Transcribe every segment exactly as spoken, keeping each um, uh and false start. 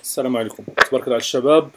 السلام عليكم، تبارك الله على الشباب.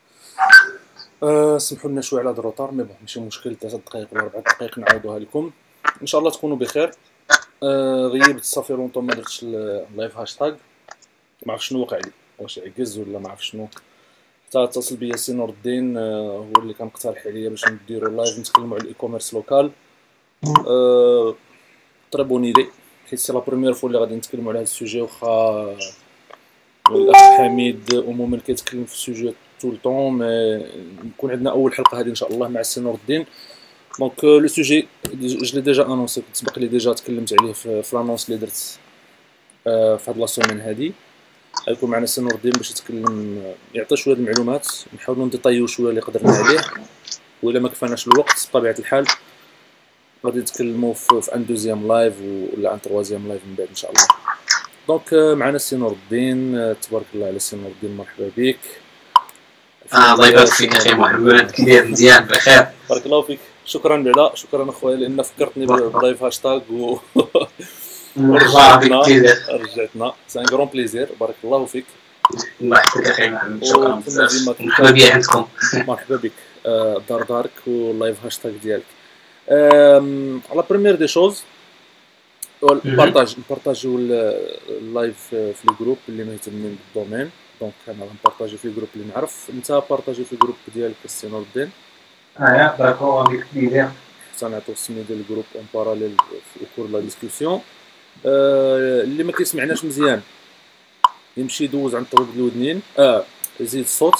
أه سمحوا لنا شويه على هذا الروتار، مي بون ماشي مشكل، ثلاث دقائق ولا اربع دقائق نعاودوها لكم ان شاء الله تكونوا بخير. أه غيبت صافي لونطون ما درتش اللايف هاشتاغ، ما عرفتش شنو وقع لي، واش عجز ولا ما عرف شنو. حتى اتصل بيا سي نور الدين، أه هو اللي كان مقترح عليا باش نديرو لايف نتكلموا على الاي كوميرس لوكال. أه تري بون ايدي، حيت سي لا بروميير فوا اللي غادي نتكلموا على هذا السوجي، واخا والاخ حميد عموما كيتكلم في السوجي طول الطون، مي نكون عندنا اول حلقه هذه ان شاء الله مع السي نور الدين. دونك لو سوجي جو لي ديجا انونسي، كنت سبق لي ديجا تكلمت عليه في, في لانونس اللي درت آه في هاد لا سومين هادي. غيكون معنا السي نور الدين باش يتكلم، يعطي شويه المعلومات، نحاولوا نديطايو شويه اللي قدرنا عليه، والا ما كفاناش الوقت بطبيعه الحال غادي نتكلموا في, في ان دوزيام لايف ولا ان تروازيام لايف من بعد ان شاء الله. دونك معنا السي نور الدين، تبارك الله على السي نور الدين، مرحبا بك. آه الله يبارك فيك اخي محمد، كي داير؟ مزيان بخير، بارك الله فيك. شكرا بعدا، شكرا اخويا لان فكرتني باللايف هاشتاغ و رجعتنا رجعتنا سي ان غرون بليزير. بارك الله فيك. الله يحفظك اخي محمد، شكرا بزاف، مرحبا بيا عندكم. مرحبا بك. دار دارك واللايف هاشتاغ ديالك. على بريمير دي شوز البارطاج، نبارطاجيو اللايف في لي جروب اللي مهتمين بالدومين. دونك انا غنبارطاجي في جروب اللي نعرف، انت بارطاجي في جروب ديالك السي نور الدين. اه داكور افيك بليزير. حتى نعطيو السميه ديال الجروب اون باراليل في كور لا ديسكوسيون. آه اللي ما كيسمعناش مزيان يمشي يدوز عند طبيب الودنين، اه يزيد الصوت.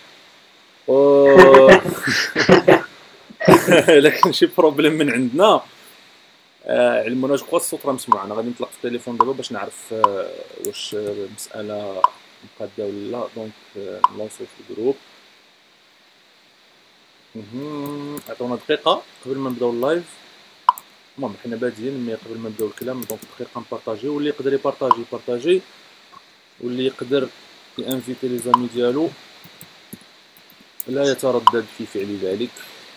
لكن شي بروبليم من عندنا آه علمونا، جو الصوت راه مسموع. انا غادي نطلق في التليفون دابا باش نعرف آه واش المساله مقاده ولا لا. دونك آه نلونسو في الجروب. عطونا دقيقه قبل ما نبداو اللايف. المهم حنا بادين، مي قبل ما نبداو الكلام دونك دقيقه نبارطاجي، واللي يقدر يبارطاجي يبارطاجي، واللي يقدر يانفيتي لي زامي ديالو لا يتردد في فعل ذلك.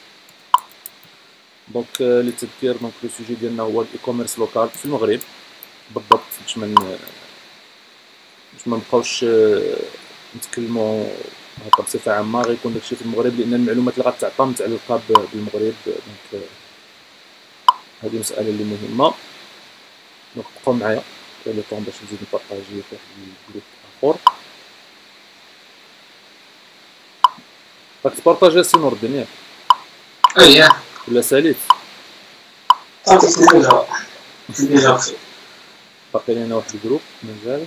دونك للتذكير، دونك لو سوجي ديالنا هو الاي كوميرس لوكال في المغرب بالضبط، باش من باش ما نبقاوش نتكلموا هكا بصفه عامه. غيكون داكشي في المغرب لان المعلومات اللي غتعطى متعلقه بالمغرب. دونك هذه مساله اللي مهمه. دونك بقاو معايا لو طون باش نزيد نبارطاجي في واحد الجروب اخر. راك تبارطاجي السي نور الدين ياك؟ اييه ولا ساليت؟ صافي ديجا ديجا باقي لينا واحد الجروب مازال.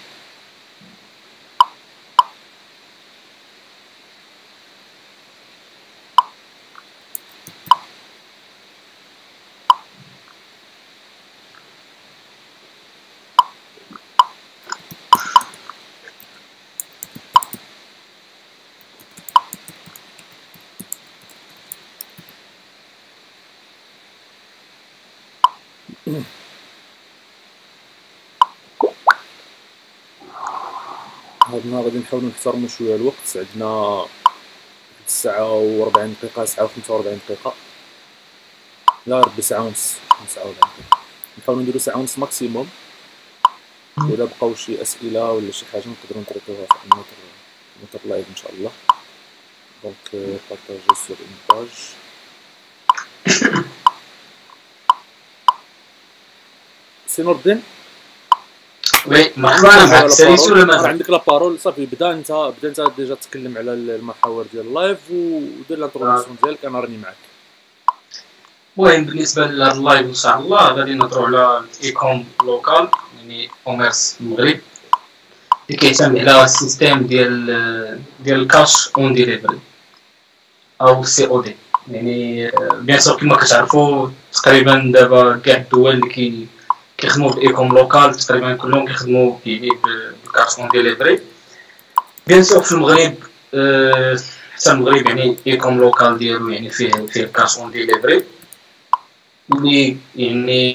هاد النهار غادي نحاولو نحترمو شويه الوقت، عندنا ساعة و أربعين دقيقة، ساعة و خمسة و أربعين دقيقة، لا ربي ساعة ونص، ساعة و أربعين دقيقة. نحاولو نديرو ساعة ونص ماكسيموم، وإلا بقاو شي أسئلة ولا شي حاجة نقدرو نطرحوها في النوتر نوتر لايف إن شاء الله. دونك بارطاجي سور اون باج. سي نور الدين. وي مرحبا، معك ساليت ولا مازال؟ عندك لا بارول. صافي بدا انت، بدا انت ديجا تكلم على المحاور ديال اللايف ودير لانتروداكسيون ديالك، انا راني معاك. المهم بالنسبه لهذا اللايف ان شاء الله غادي نهضروا على الايكوم لوكال، يعني كوميرس المغرب اللي كيعتمد على السيستيم ديال ديال الكاش اون ديليفري او سي او دي. يعني بيان سور كما كتعرفوا تقريبا دابا كاع الدول اللي كي كيخدموا بالايكوم لوكال تقريبا كلهم كيخدموا بالكاش اون ديليفري. بيان سور في المغرب أه حتى المغرب يعني ايكوم لوكال ديالو يعني فيه فيه الكاش اون ديليفري اللي يعني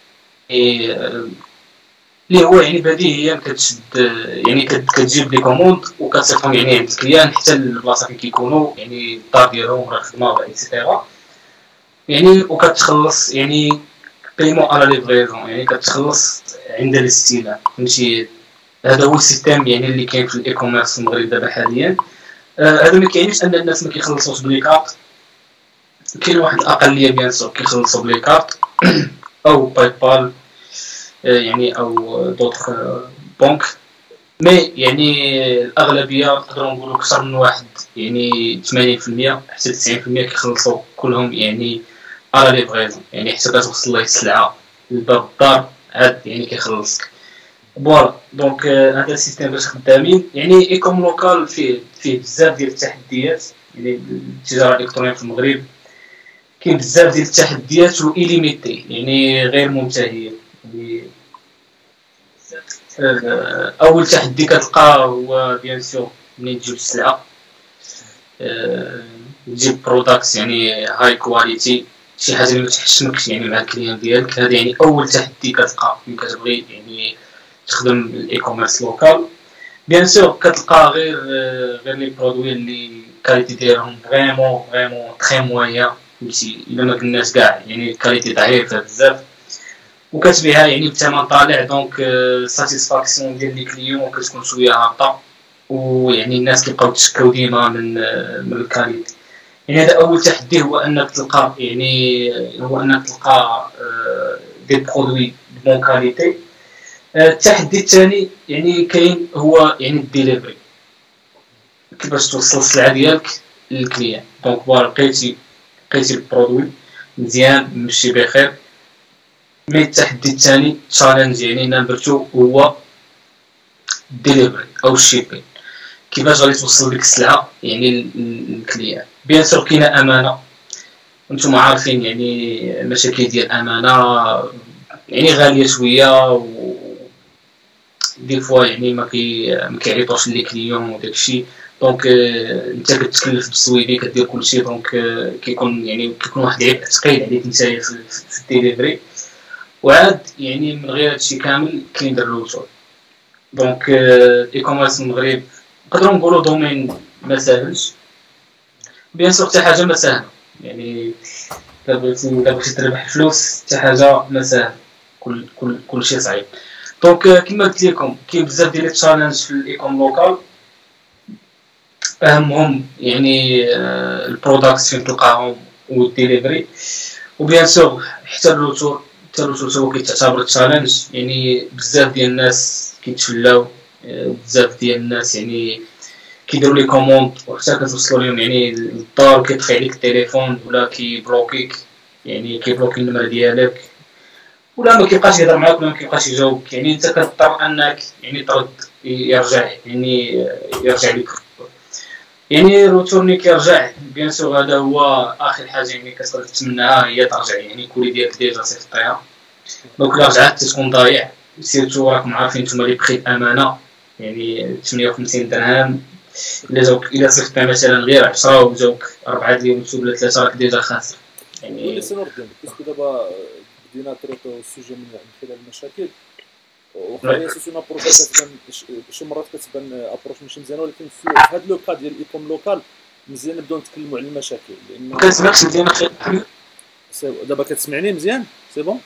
اللي هو يعني بديهيا كتشد، يعني كتجيب لي كوموند وكتصيفطهم يعني عند الكليان حتى البلاصه فين كيكونوا، يعني الدار ديالهم راه الخدمه ولا ايتترا، يعني وكتخلص يعني بيمون على ليفريزون، يعني كتخلص عند الاستلام. فهمتي هذا هو السيستم يعني اللي كاين في الاي كوميرس في المغرب دابا حاليا. هذا ما كاينش ان الناس ما كيخلصوش بلي كارت، كاين واحد الاقليه بيان سور كيخلصوا بلي كارت او باي بال يعني او دوطخ بنك، مي يعني الاغلبيه نقدروا نقولوا اكثر من واحد يعني ثمانين في المية حتى تسعين في المية كيخلصوا كلهم يعني على ليفغيزون، يعني حتى كتوصل ليه السلعه للباب الدار عاد يعني كيخلصك. فوالا دونك هذا السيستم باش خدامين يعني ايكوم لوكال فيه فيه بزاف ديال التحديات. يعني التجاره الالكترونيه في المغرب كاين بزاف ديال التحديات و إليميتي يعني غير منتهيه. يعني اول تحدي كتلقاه هو بيان سور منين تجيب السلعه، تجيب برودكت يعني هاي كواليتي، شي حاجه اللي ما تحشمكش يعني مع الكليان ديالك. هذا يعني اول تحدي كتلقاه ملي كتبغي يعني تخدم الاي كوميرس لوكال. بيان سور كتلقى غير غير لي برودوي اللي كاليتي ديالهم فريمون فريمون تري مويان، فهمتي الا ما قلناش كاع يعني كاليتي ضعيفه بزاف وكتبيعها يعني بثمن طالع. دونك ساتيسفاكسيون ديال لي كليون كتكون شويه هابطه، ويعني الناس كيبقاو تشكاو ديما من من الكاليتي. يعني هذا اول تحدي هو انك تلقى يعني هو انك تلقى دي برودوي بون كاليتي. التحدي الثاني يعني كاين هو يعني الديليفري، كيفاش توصل السلعه ديالك للكليان. دونك فوالا لقيتي لقيتي البرودوي مزيان ماشي بخير، مي التحدي الثاني تشالنج يعني نمبر اثنين هو الديليفري او الشيبين، كيفاش غادي توصل ديك السلعه يعني للكليان. بيان سور كاينه امانه، انتم عارفين يعني مشاكل ديال الامانه يعني غاليه شويه، و دي فوا يعني ما كي ما كيعيطوش لي كليون وداكشي. دونك انت كتكلف بالسويدي كدير كلشي، دونك كيكون يعني كيكون واحد العبء ثقيل عليك نتايا في الديليفري. وعاد يعني من غير هادشي كامل كاين دير الوصول. دونك اي كوميرس المغرب نقدروا نقولوا دومين ما ساهلش، بيان سور حتى حاجه ما ساهله. يعني دابا بغيتي تربح الفلوس حتى حاجه ما ساهله، كل كل كلشي صعيب. دونك كما قلت لكم كاين بزاف ديال التشالنج في الايكوم لوكال، اهمهم يعني البرودكت فين تلقاهم والديليفري، وبيان سور حتى الروتور حتى الروتور هو كيتعتبر تشالنج. يعني بزاف ديال الناس كيتفلاو، بزاف ديال الناس يعني كيديروا لي كوموند وحتى كتوصلوا لهم يعني للدار وكيطفي عليك التليفون ولا كيبلوكيك، يعني كيبلوكي النمره ديالك ولا ما كيبقاش يهضر معاك ولا ما كيبقاش يجاوبك. يعني انت كتضطر انك يعني ترد يرجع يعني يرجع لك يعني روتورني كيرجع. بيان سور هذا هو اخر حاجه يعني كتقدر تتمناها هي ترجع يعني كولي ديالك ديجا صيفطيها. دونك الا رجعت تكون ضايع، سيرتو راكم عارفين نتوما لي بخي الامانه يعني ثمانية وخمسين درهم، الا جاوك الا صيفطتها مثلا غير عشرة وجاوك أربعة ديال ولا ثلاثة راك ديجا خاسر. يعني سنور ديالك باسكو دابا بدينا نطريطو السوجي من خلال المشاكل، وخا هي سيتون ابروش كتبان شي مرات كتبان ابروش ماشي مزيانه، ولكن في هذا لو كا ديال الايكوم لوكال مزيان نبداو نتكلموا على المشاكل. لان ما كنسمعكش مزيان اخي. دابا كتسمعني مزيان سي بون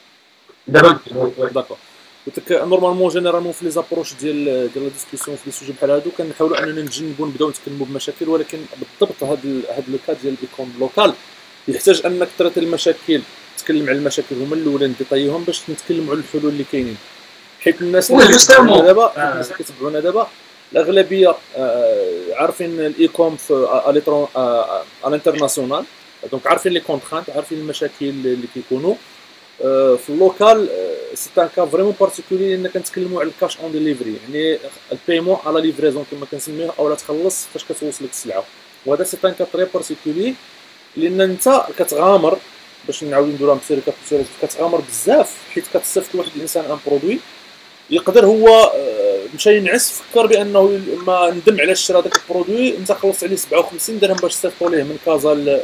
دابا داكور. قلت لك نورمالمون جينيرالمون في لي زابروش ديال ديال لا ديسكوسيون في لي سوجي بحال هادو كنحاولوا اننا نتجنبوا نبداو نتكلموا بمشاكل، ولكن بالضبط هذا هذا لو كا ديال الايكوم لوكال يحتاج انك تريتي المشاكل، تتكلم على المشاكل هما الاولين ديطايهم باش نتكلموا على الحلول اللي كاينين. حيت الناس اللي كيتبعونا دابا الناس اللي كيتبعونا دابا الاغلبيه عارفين الايكوم في اليترون الانترناسيونال، دونك عارفين لي كونترانت، عارفين المشاكل اللي كيكونوا في اللوكال. سي ان كا فريمون بارتيكولي لان كنتكلموا على الكاش اون ديليفري، يعني البايمون على ليفريزون كما كنسميوه، اولا تخلص فاش كتوصلك السلعه. وهذا سي ان كا تري بارتيكولي لان انت كتغامر باش نعاود نديروها بسير كابيتوريت، كتغامر بزاف حيت كتصيفط لواحد الانسان ان برودوي يقدر هو مشى ينعس فكر بانه ما ندم على شرا داك البرودوي، انت خلصت عليه سبعة وخمسين درهم باش تصيفطوا ليه من كازا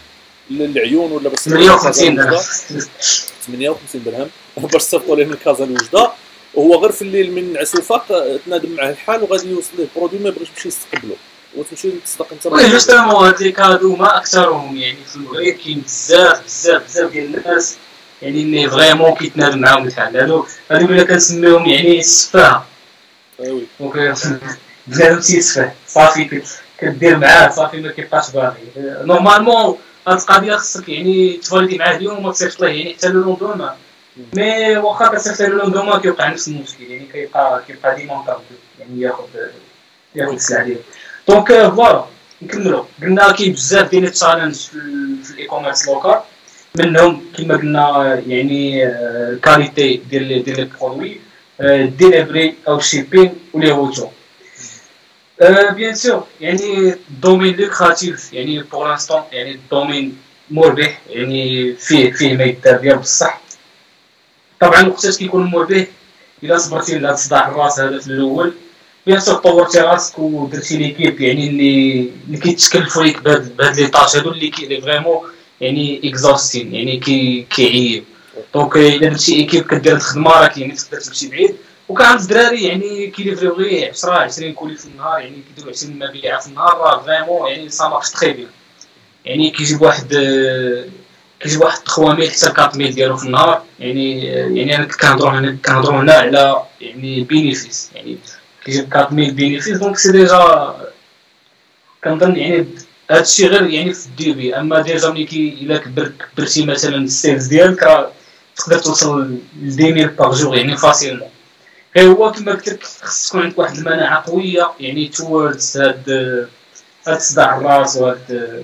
للعيون ولا باش ثمانية وخمسين درهم ثمانية وخمسين درهم باش تصيفطوا ليه من كازا لوجده، وهو غير في الليل من نعس وفاق تنادم معاه الحال وغادي يوصل ليه البرودوي ما بغاش يمشي يستقبلو وتمشي تصدق انت. وي جوستومون هاد لي كادو ما اكثرهم يعني في المغرب كاين بزاف بزاف بزاف ديال الناس يعني اللي فريمون كيتنادم معاهم الحال. هادو هادو اللي كنسميهم يعني السفاهه، اه وي دونك بنادم تيسفه صافي كدير معاه صافي ما كيبقاش باغي. نورمالمون هاد القضيه خصك يعني تفاليدي معاه اليوم وما تصيفط ليه يعني حتى لو لوندوما، مي واخا كتصيفط له لوندوما كيوقع نفس المشكل، يعني كيبقى كيبقى ديما مطرد يعني ياخذ ياخذ السلعه ديالو. دونك فوالا نكملوا. قلنا كاين بزاف ديال التشالنج في الاي كوميرس لوكال، منهم كما قلنا يعني الكاليتي ديال ديال البرودوي، الديليفري او الشيبين ولي روتور. بيان سور يعني الدومين لوكراتيف يعني بور لانستون يعني الدومين مربح، يعني فيه فيه ما يدار ديال بصح. طبعا وقتاش كيكون مربح الا صبرتي لهاد الصداع الراس هذا في الاول، بيان سور طورتي راسك ودرتي ليكيب يعني اللي اللي كيتكلفوا ليك بهاد بهاد لي طاش هادو اللي كي فريمون يعني اكزوستين يعني كي كيعيب. دونك الا درتي ايكيب كدير الخدمه راك يعني تقدر تمشي بعيد. وكان الدراري يعني كيليفريو غير عشرة عشرين كولي في النهار، يعني كيديروا عشرين مبيعات في النهار، راه فريمون يعني سا مارش تري بيان. يعني كيجيب واحد كيجيب واحد ثلاثة مية حتى أربعة مية ديالو في النهار. يعني يعني انا كنهضروا هنا كنهضروا هنا على يعني بينيفيس، يعني كيجيب أربعة مية بينيفيس. دونك سي ديجا كنظن يعني هادشي غير يعني في الديبي. اما ديجا ملي كي الا كبرت كبرتي مثلا السيلز ديالك راه تقدر توصل ل عشرين مية باغ جور يعني فاسيلمون. غير هو كما قلت لك خص تكون عندك واحد المناعه قويه يعني توردز هاد هاد صداع الراس وهاد.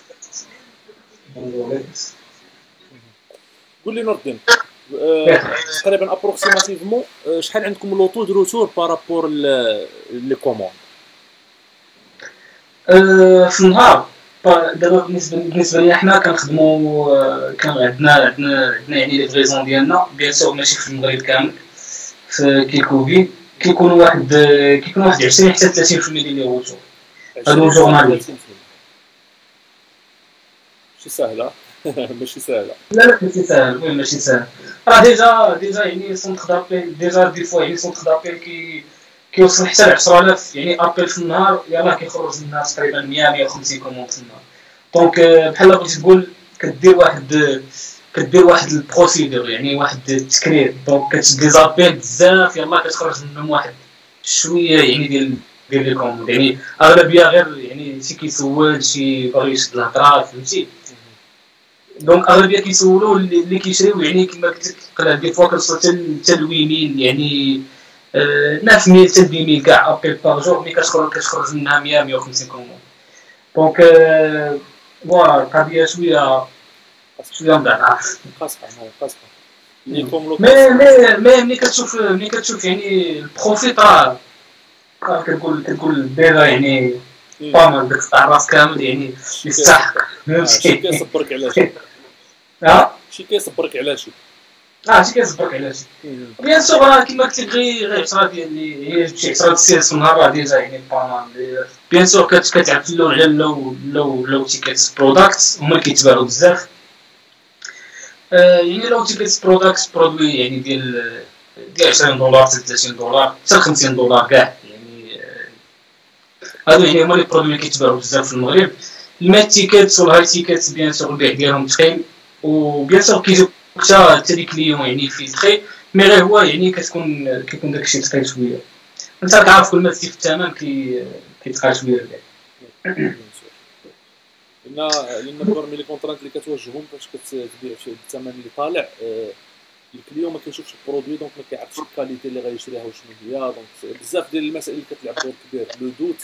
قول لي نور الدين، تقريبا ابروكسيماتيفمون شحال عندكم لوطو دو روتور بارابور لي كوموند في النهار؟ دابا بالنسبه بالنسبه لينا حنا كنخدموا كان عندنا عندنا عندنا يعني لي فريزون ديالنا بيان سور ماشي في المغرب كامل، في كيكوفي كيكون واحد كيكون واحد عشرين حتى ثلاثين بالمية ديال لي روتور هادو جورنالي. ماشي سهله ماشي سهله. لا لا ماشي سهل، وي ماشي سهل. راه ديجا ديجا يعني سونتر دابيل ديجا دي فوا يعني سونتر دابيل كي كيوصل حتى ل عشرة آلاف يعني ابيل في النهار، يلاه كيخرج منها تقريبا مية مية وخمسين كوموند في النهار. دونك بحال بغيتي تقول كدير واحد كدير واحد البروسيدور يعني واحد التكرير. دونك كتدي زابيل بزاف يلاه كتخرج منهم واحد شويه يعني ديال ديال لي كوموند. يعني اغلبيه غير يعني شي كيسول شي باغي يشد الهضره فهمتي. دونك اغلبيه كيسولوا اللي كيشريو يعني كما قلت لك دي فوا كنوصل حتى لويمين يعني تسعة مية حتى عشرين مية كاع ابيل باغ جور، ملي كتخرج كتخرج منها مية مية وخمسين كوموند. دونك فوالا القضيه شويه شويه مضاعفه قاصحه قاصحه لي كوم مي مي مي ملي كتشوف ملي كتشوف يعني البروفيت راه راه كتقول كتقول ديجا يعني بامال داك تاع الراس كامل يعني يستحق. شي كيصبرك على شي ها شي كيصبرك على شي اه شي كيصبرك على شي. بيان سور راه كيما قلت لك غير غير عشرة ديال اللي هي شي عشرة السيلز في النهار راه ديجا يعني بامال. بيان سور كتعرف في الاول على لو لو لو تيكيت برودكت هما اللي كيتباعوا بزاف. يعني لو تيكيت برودكت برودوي يعني ديال ديال عشرين دولار حتى ثلاثين دولار حتى خمسين دولار كاع يعني هادو يعني هما لي برودوي اللي كيتباعوا بزاف في المغرب. المات تيكيت والهاي تيكيت بيان سور البيع ديالهم تقيل، وبيان سور كيجيو حتى حتى لي كليون يعني في تخي. مي غير هو يعني كتكون كيكون داكشي تقيل شويه. انت راك عارف كل ما تزيد في الثمن كي كيتقال شويه البيع. لان لان برمي لي كونطرانت اللي كتواجههم فاش كتبيع في الثمن اللي طالع الكليون ما كيشوفش البرودوي، دونك ما كيعرفش الكاليتي اللي غيشريها وشنو هي. دونك بزاف ديال المسائل اللي كتلعب دور كبير. لو دوت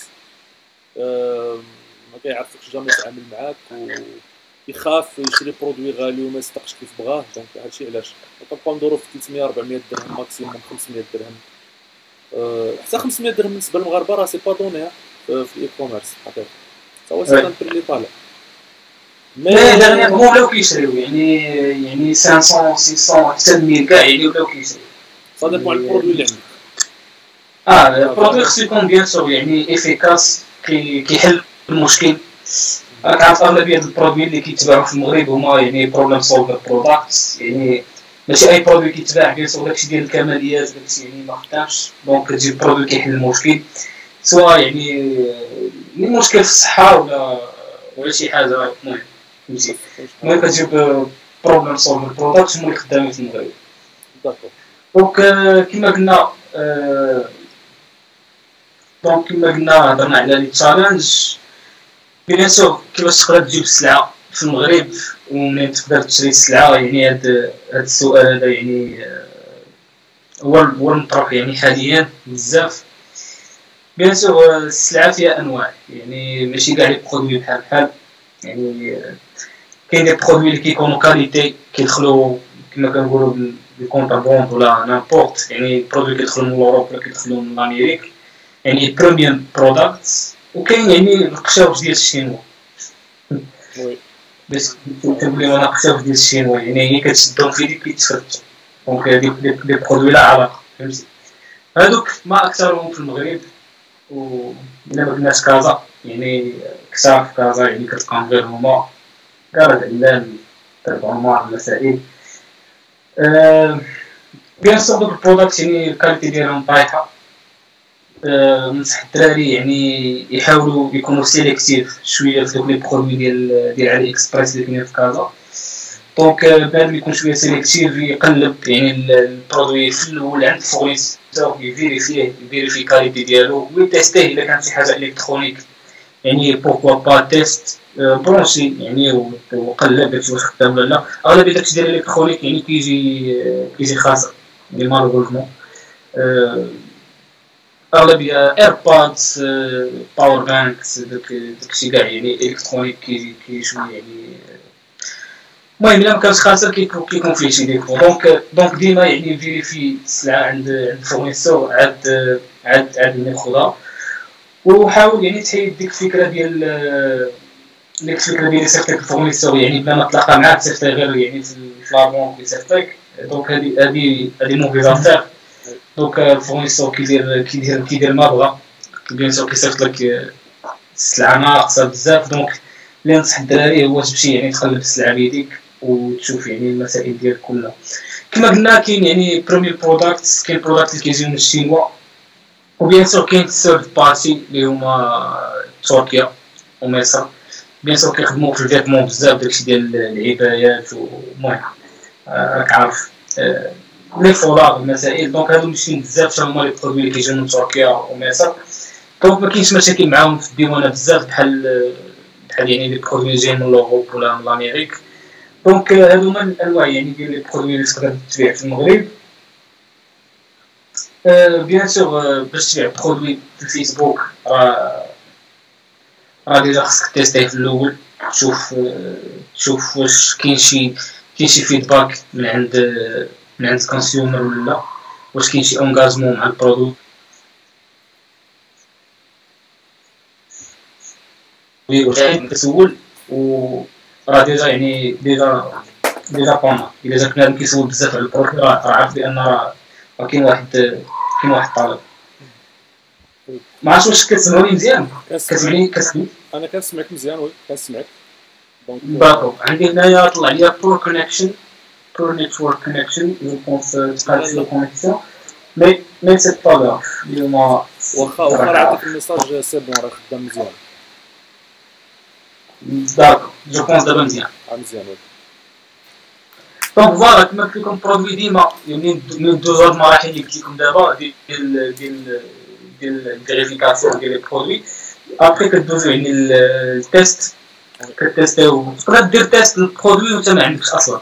ما كيعرفكش جامي يتعامل معاك ويخاف يشري برودوي غالي وما يصدقش كيف بغاه. دونك هادشي علاش كنبقاو ندورو في ثلاثمية أربعمية درهم ماكسيموم خمسمية درهم. حتى خمسمية درهم بالنسبه للمغاربه راه سي با دوني في الاي كوميرس حقيقه، حتى هو سيتان بري اللي طالع. مي ديرنييرمون ولاو كيشريو يعني يعني خمسمية ستمية حتى مية كاع يعني ولاو كيشريو. صا ديبون على البرودوي اللي عندك. اه البرودوي خصو يكون بيان سور يعني افيكاس كيحل المشكل. راك عارف اغلبيه البرودوي اللي كيتباعوا في المغرب هما يعني بروبليم سولفر برودكتس، يعني ماشي اي برودوي كيتباع بيان سور داكشي ديال الكماليات داكشي يعني ما خدامش. دونك كتجيب برودوي كيحل المشكل، سواء يعني المشكل في الصحه ولا ولا شي حاجه مهم فهمتي. المهم كتجيب بروبليم سولفر برودكتس هما اللي خدامين في المغرب. داكور. دونك كيما قلنا دونك كما قلنا هضرنا على لي تشالنج. بيان سور كيفاش تقدر تجيب السلعه في المغرب ومنين تقدر تشري السلعه، يعني هذا هذا السؤال هذا يعني هو هو المطروح يعني حاليا بزاف. بيان سور السلعه فيها انواع، يعني ماشي كاع لي برودوي بحال بحال، يعني كاين دي برودوي اللي كيكونوا كاليتي كيدخلوا كما كنقولوا بالكونتربوند ولا نامبورت، يعني برودوي كيدخلوا من اوروبا ولا كيدخلوا من امريكا، يعني بريميوم برودكتس. وكاين يعني القشاوج ديال الشينوا، وي باش كنقولوا انا قشاوج ديال الشينوا، يعني هي كتشدهم في يديك كيتشرج. دونك هذيك لي برودوي لا علاقه، فهمتي. هادوك ما اكثرهم في المغرب، و الا ما قلناش كازا يعني كثار في كازا، يعني كتلقاهم غير هما كاع العلام تبعهم المسائل. أه بيان سور دوك البرودكت يعني الكاليتي ديالهم طايحه. أه ننصح الدراري يعني يحاولوا يكونوا سيليكتيف شويه في دوك لي برودوي ديال ديال علي اكسبريس اللي كاينين في كازا. دونك بنادم يكون شويه سيليكتيف، يقلب يعني البرودوي في الاول عند الفورنيسور، يفيريفيه يفيريفي الكاليتي ديالو ويتيستيه الا كانت شي حاجه الكترونيك، يعني بوركوا با تيست برونشي يعني وقلب داكشي واش خدام ولا لا. اغلبيه داكشي ديال الالكترونيك يعني كيجي كيجي خاسر يعني مالوغوزمون. اغلبيه ايربودز باور بانكس داك داكشي كاع يعني الكترونيك كيجي كيجي شويه يعني المهم الا مكانش خاسر كيكون فيه شي ديفو. دونك دونك ديما يعني فيريفي السلعه عند عند الفورنيسور عاد عاد عاد ناخذها، وحاول يعني تحيد ديك الفكره ديال ديك الفكره ديال يصيفطك الفورنيسور يعني بلا ما تلاقى معاه تصيفط غير يعني في لابونك يصيفطك. دونك هادي هادي هادي موفيز افير. دونك الفورنيسور كيدير كيدير كيدير ما بغا، بيان سور كيصيفط لك السلعه ناقصه بزاف. دونك اللي ننصح الدراري هو تمشي يعني تقلب السلعه بيديك وتشوف يعني المسائل ديال كلها. كما قلنا كاين يعني بريمير برودكتس، كاين برودكت اللي كيجيو من الشينوا، وبيان سور كاين ثيرد بارتي اللي هما تركيا ومصر. بيان سور كيخدموا في الفيتمون بزاف داكشي ديال العبايات ومهم راك عارف لي فولاغ المسائل. دونك هادو ماشيين بزاف حتى هما لي برودوي اللي كيجيو من تركيا ومصر. دونك ما كاينش مشاكل معاهم في الديوانه بزاف بحال بحال يعني لي برودوي جايين من لوروب ولا من امريكا. دونك هادو هما الانواع يعني ديال لي برودوي اللي تقدر تبيع في المغرب. أه بيان سور باش تبيع برودوي في الفيسبوك راه راه ديجا خصك تيستيه في الاول، تشوف تشوف واش كاين شي كاين شي فيدباك من عند من عند الكونسيومر ولا لا، واش كاين شي انغاجمون مع البرودوي واش كتسول. و راه ديجا يعني ديجا ديجا طونا الا جاك بنادم كيسول بزاف على البرودوي راه عارف بان راه كاين واحد كاين واحد الطلب. ما عرفتش واش كتسمعوني مزيان؟ كتسمعني كتسمعني انا كنسمعك مزيان. وي كنسمعك. دونك داكو عندي هنايا طلع ليا بور كونيكشن بور نيتورك كونيكشن جو بونس تقاد سي كونيكسيون مي مي سي با غاف اليوم واخا واخا راه عطيك الميساج سي بون راه خدام مزيان. داكو جو بونس دابا مزيان مزيان. وي دونك فوالا كما قلت لكم برودوي ديما يعني من دوز هاد المراحل اللي قلت لكم دابا ديال ديال ديال الفيريفيكاسيون ديال لي برودوي. ابري كدوزو يعني التيست، كتيستيو تقدر دير تيست للبرودوي وانت ما عندكش اصلا،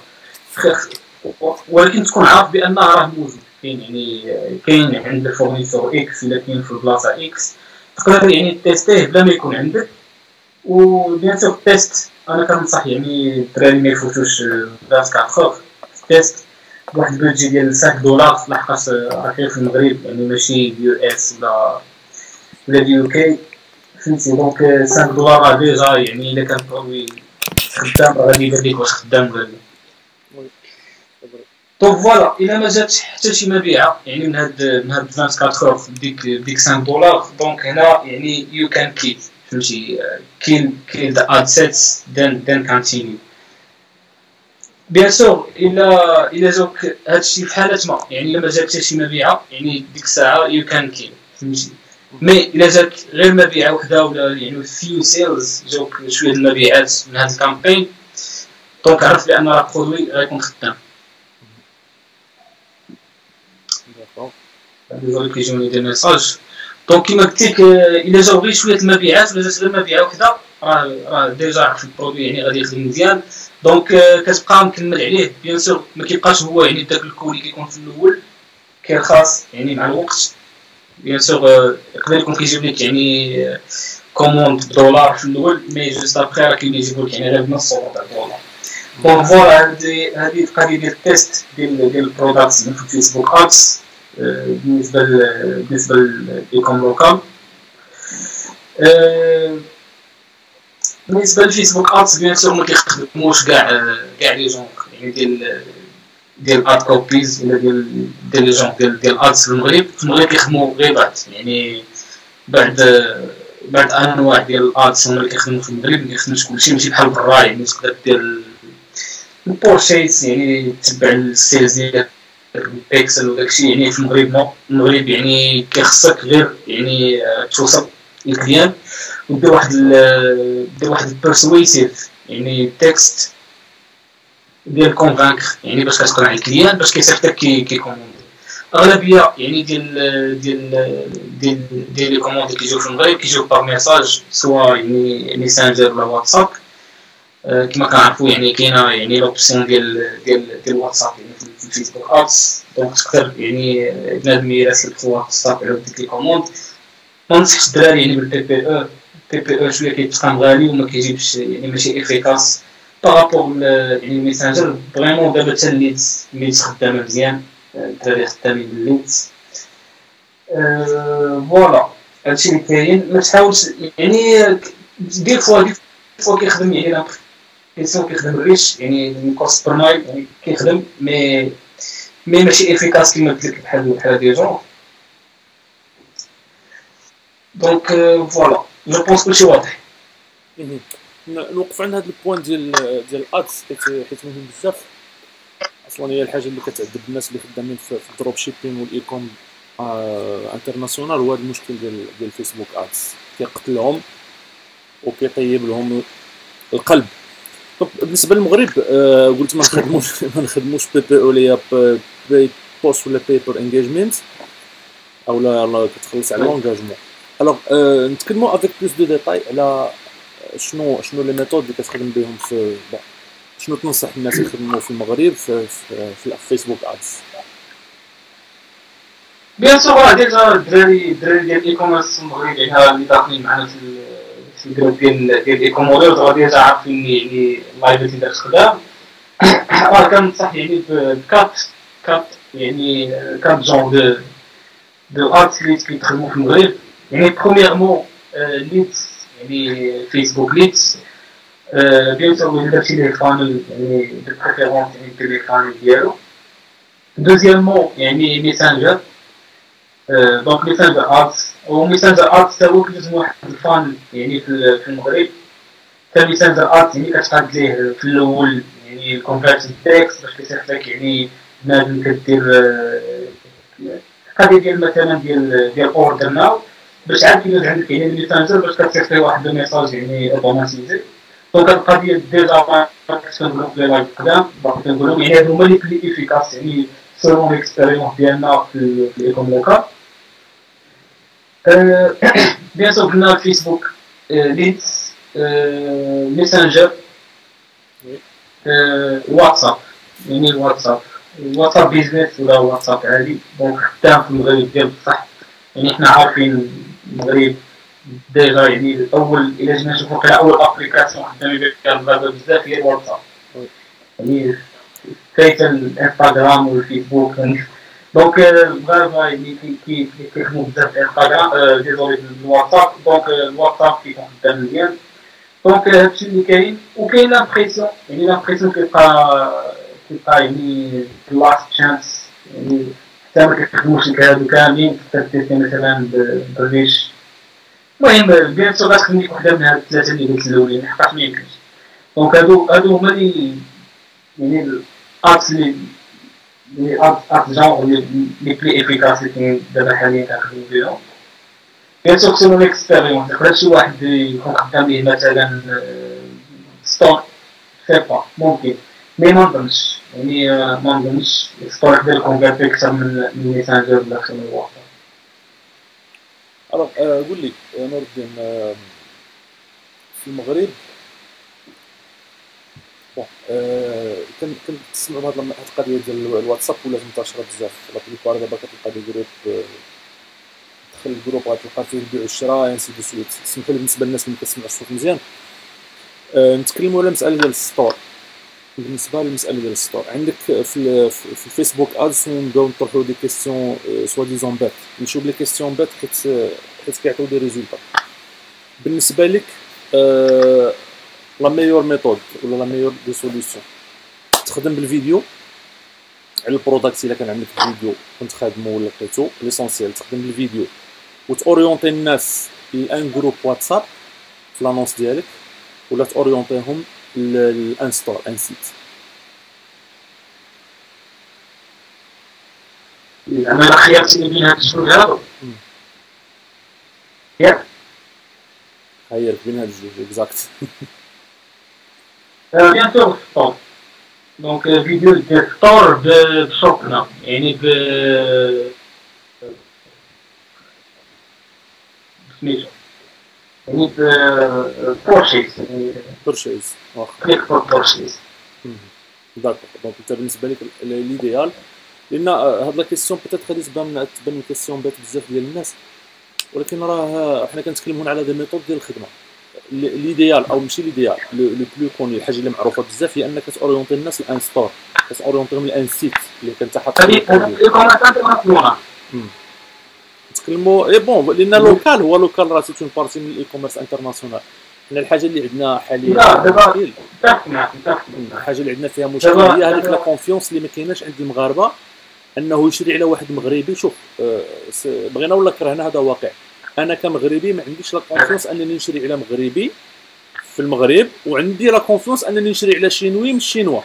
ولكن تكون عارف بانه راه موجود. كاين يعني كاين عند الفورنيسور اكس ولا كاين في البلاصه اكس، تقدر يعني تيستيه بلا ما يكون عندك. وبيان سور التيست انا كنصح يعني الدراري ما يفوتوش بلاصه كارخوف التيست بواحد البودجي ديال خمسة دولار، لحقاش راه كاين في المغرب يعني ماشي يو اس ولا ولا دي يو كي، فهمتي. دونك خمسة دولار راه ديجا يعني الا كان برودوي خدام راه غادي يدير ليك واش خدام ولا لا. دونك فوالا الا ما جاتش حتى شي مبيعه يعني من هاد من هاد أربعة وعشرين ديك ديك خمسة دولار، دونك هنا يعني يو كان كيل، فهمتي، كيل كيل ذا اد سيتس دين دين كونتينيو. بيان سور الا الا جاوك هادشي في حالات ما يعني الا ما جات حتى شي مبيعه يعني ديك الساعه يو كان كيل، فهمتي. مي الا جات غير مبيعه وحده ولا يعني فيو سيلز جاوك شويه المبيعات من هاد الكامبين، دونك عرف بان راه برودوي غيكون خدام. ديزولي كيجوني دي ميساج. دونك كيما قلت لك الا جاو غير شويه المبيعات ولا جات غير المبيعات وكذا راه راه ديجا في البرودوي يعني غادي يخدم مزيان. دونك كتبقى مكمل عليه بيان سور ما كيبقاش هو يعني داك الكول اللي كيكون في الاول كيرخص يعني مع الوقت بيان سور يقدر يكون كيجيب لك يعني كوموند بدولار في الاول مي جوست ابخي راه كيجيبوا لك يعني غير بنص تاع الدولار. دونك فوالا هذه هذه القضيه ديال التيست ديال ديال البروداكتس في فيسبوك ادز بالنسبه بالنسبه للإيكوم لوكال. بالنسبه للفيسبوك ادز بيان سور ما كيخدموش كاع كاع لي جون يعني ديال ديال اد كوبيز ولا ديال ديال لي جون ديال ديال ادز في المغرب. في المغرب كيخدموا غير بعض يعني بعد بعد انواع ديال الادز هما اللي كيخدموا في المغرب. ما كيخدموش كلشي ماشي بحال برا يعني تقدر دير البورشيس يعني تتبع السيلز ديال البيكسل وداكشي يعني في المغرب نو. المغرب يعني كيخصك غير يعني توصل للكليان ودير واحد دير واحد البيرسويسيف يعني تكست ديال كونفانكر يعني باش كتقنع الكليان باش كيصيفطك كي كيكوموند. اغلبيه يعني ديال ديال ديال ديال لي كوموند اللي كيجيو في المغرب كيجيو باغ ميساج سواء يعني ميسنجر ولا واتساب. كما كنعرفوا يعني كاينه يعني لوبسيون ديال ديال ديال الواتساب يعني في الفيسبوك ادز. دونك تقدر يعني بنادم يراسلك في الواتساب على ديك الكوموند. ما ننصحش الدراري يعني بالبي بي او. بي بي او شويه كيتقام غالي وما كيجيبش يعني ماشي افيكاس بارابور يعني الميسنجر. فريمون دابا حتى الليدز الليدز خدامه مزيان الدراري خدامين بالليدز. فوالا هادشي اللي كاين. ما تحاولش يعني ديك فوا ديك فوا كيخدم يعني كيسون كيخدم الريش يعني كورس برمايل يعني كيخدم مي مي ماشي افيكاس كيما قلت لك بحال بحال دي جون. دونك فوالا جو بونس كلشي واضح. نوقف عند هذا البوان ديال ديال الادز حيت حيت مهم بزاف. اصلا هي الحاجه اللي كتعذب الناس اللي خدامين في الدروب شيبين والايكوم آه انترناسيونال هو هذا المشكل ديال ديال الفيسبوك ادز كيقتلهم وكيطيب لهم القلب. بالنسبه للمغرب آه قلت ما نخدموش ما نخدموش بي بي او ليا بي بوست ولا بيبر انجيجمنت او لا كتخلص على لونجاجمون. الوغ آه نتكلموا افيك بلوس دو ديتاي على شنو شنو لي ميثود اللي كتخدم بهم في شنو تنصح الناس يخدموا في المغرب في في الفيسبوك ادز. بيان سور ديجا الدراري الدراري ديال الاي كوميرس في المغرب يعني اللي داخلين معنا في في الجروب ديال ديال الاي كوميرس راه ديجا عارفين يعني اللايف ديال الخدام. راه كنصح يعني بكات كات يعني كات جون دو دو ارت اللي كيخدموا في المغرب. يعني برومييرمون ليدز يعني فيسبوك ليدز بيان سور الا درتي ليه فانل يعني دو بريفيرونس يعني دير ليه فانل ديالو. دوزيامون يعني ميسنجر دونك ميسنجر ادز وميسنجر ادز تا هو كيدوز واحد الفانل يعني في المغرب. تا ميسنجر ادز يعني كتقاد ليه في الاول يعني كونفيرت تكست باش كيصيفط لك يعني بنادم كدير هذه ديال مثلا ديال ديال اوردر ناو باش عاد كيدوز عندك يعني الميسنجر باش كتصيفط ليه واحد الميساج يعني اوتوماتيزي. دونك هاد القضيه ديجا كنقولوا في لايف قدام باقي كنقولوا يعني هادو هما لي بلي افيكاس يعني سولون ليكسبيريونس ديالنا في الايكوم لوكال. بيان سور قلنا الفيسبوك ليدز ميسنجر واتساب يعني الواتساب واتساب بيزنس ولا واتساب عادي. دونك خدام في المغرب ديال بصح يعني حنا عارفين المغرب ديجا يعني الاول الى جينا نشوفو كاع اول ابليكاسيون خدامين بها المغاربه بزاف هي الواتساب يعني كاين الانستغرام والفيسبوك. دونك المغاربه يعني كي كيخدموا بزاف الانستغرام ديزولي الواتساب. دونك الواتساب كيكون خدام مزيان. دونك هادشي اللي كاين وكاين لامبريسيون يعني لامبريسيون كيبقى كيبقى يعني لاست تشانس يعني حتى ما كيخدموش لك هادو كاملين تقدر تيستي مثلا بالريش. المهم بيان سور غتخدم لك وحده من هاد الثلاثه اللي قلت الاولين حقاش ما يمكنش. دونك هادو هادو هما لي يعني الارت لي لي ارت ارت جون لي بلي افيكاس اللي كاين دابا حاليا كنخدمو بهم. بيان سور خصنا ليكسبيريونس يقدر شي واحد يكون خدام ليه مثلا ستور سيبا ممكن مي ما نظنش يعني ما نظنش ستور يقدر يكون كونفيرتي اكثر من ميسنجر ولا اكثر من واتساب. الوغ آه قول لي آه، نور الدين، آه في المغرب بون آه كن كنسمعوا بهاد الم- هاد القضيه ديال الواتساب ولات منتشره بزاف. لا بليبار دابا كتلقى دي جروب، آه، تدخل الجروب غتلقى فيه البيع والشراء انسي دو سويت. سمحوا لي بالنسبه للناس اللي كتسمع الصوت مزيان، آه نتكلموا على مساله ديال السطور. بالنسبه للمساله ديال السطور عندك في ال- في الفيسبوك ادز ونبداو نطرحوا دي كيستيون سوا ديزون بات، نمشيو بلي كيستيون بات حيت آه، حيت كيعطيو دي ريزولطا. بالنسبه لك آه لا ميور ميثود ولا لا ميور دي سوليوشن تخدم بالفيديو على البروداكت. الا كان عندك فيديو كنت خادمو ولا لقيتو ليسونسيال تخدم بالفيديو وتوريونتي الناس لان جروب واتساب في لانونس ديالك، ولا توريونتيهم لان ستور ان سيت. زعما الا خيرتيني بين هاد الجوج هادو مم. ياك هايرك بين هاد الجوج اكزاكت. بيان سور ستور. دونك فيديو ديال ستور بشوكنا يعني ب سميتو يعني ب بورشيز يعني بيرشيز واخا. كليك فور بورشيز. داكوغ دونك انت بالنسبه لك ال- ليديال، لان آه، هاد لا كيسيون بيتيت غادي تبان تبان كيسيون بات بزاف ديال الناس، ولكن راه حنا كنتكلموا على دي ميثود ديال الخدمه. ل- ليديال او ماشي ليديال، لو لو بلو كوني، الحاجه اللي معروفه بزاف هي انك تورينتي الناس لان ستور، كتورينتيهم لان سيت اللي كنت حاطط هادي فيه البرودوي. هادي كومونت انترناسيونال. نتكلموا اي بون لان لوكال هو لوكال، راه سيت اون بارتي من الاي كوميرس انترناسيونال. حنا الحاجه اللي عندنا حاليا لا فيها دابا مشكل، متفق معاك متفق معاك. الحاجه اللي عندنا فيها مشكل دابا هي هذيك لا دابا كونفيونس اللي ما كايناش عند المغاربه انه يشري على واحد مغربي. شوف آه، س- بغينا ولا كرهنا هذا واقع. انا كمغربي ما عنديش لا كونفيونس انني نشري على مغربي في المغرب، وعندي لا كونفيونس انني نشري على شينوي من الشينوا.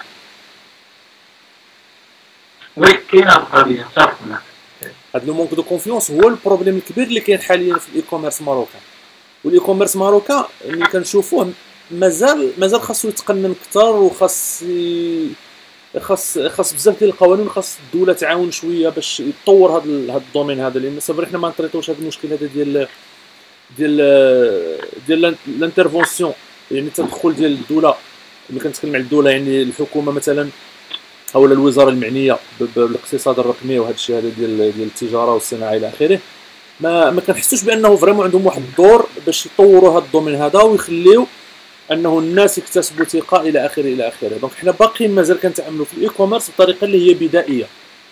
وي كاينه هاد القضيه متفق معاك. هذا لو مونك دو كونفيونس هو البروبليم الكبير اللي كاين حاليا في الاي كوميرس ماروكان. والاي كوميرس ماروكان ملي كنشوفوه مازال مازال خاصو يتقنن اكثر، وخاص ي- خاص خاص بزاف ديال القوانين، خاص الدوله تعاون شويه باش يطور هذا ال- هذا الدومين هذا. لان صافي حنا ما نطريطوش هذا المشكل هذا ديال ديال ديال الانترفونسيون، يعني التدخل ديال الدوله. ملي كنتكلم على الدوله يعني الحكومه مثلا او الوزاره المعنيه ب- بالاقتصاد الرقمي وهذا الشيء هذا ديال ديال التجاره والصناعه الى اخره. ما ما كنحسوش بانه فريمون عندهم واحد الدور باش يطوروا هذا الدومين هذا ويخليو انه الناس يكتسبوا ثقه الى اخره الى اخره. دونك حنا باقيين مازال كنتعاملوا في الاي كوميرس بطريقه اللي هي بدائيه.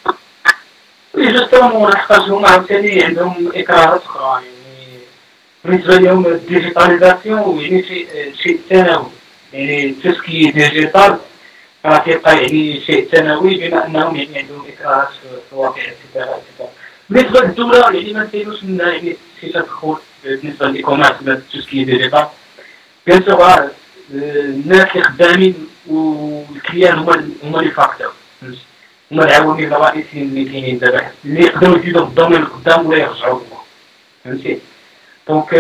وي جوستومون لحقاش هما عاوتاني عندهم اكراهات اخرى يعني بالنسبه لهم الديجيتاليزاسيون يعني شيء شيء ثانوي يعني تسكي ديجيتال راه كيبقى يعني شيء ثانوي بما انهم يعني عندهم اكراهات في الواقع الاعتبار. بالنسبه للدوله يعني ما كاينوش منها يعني شي تدخل بالنسبه للايكوميرس ولا تسكي ديجيتال. بيان سور الناس اللي خدامين والكليان هما هما اللي فاكتور هما العوامل الرئيسيين اللي كاينين دابا اللي يقدروا يزيدوا في الدومين القدام ولا يرجعوا للورا فهمتي. دونك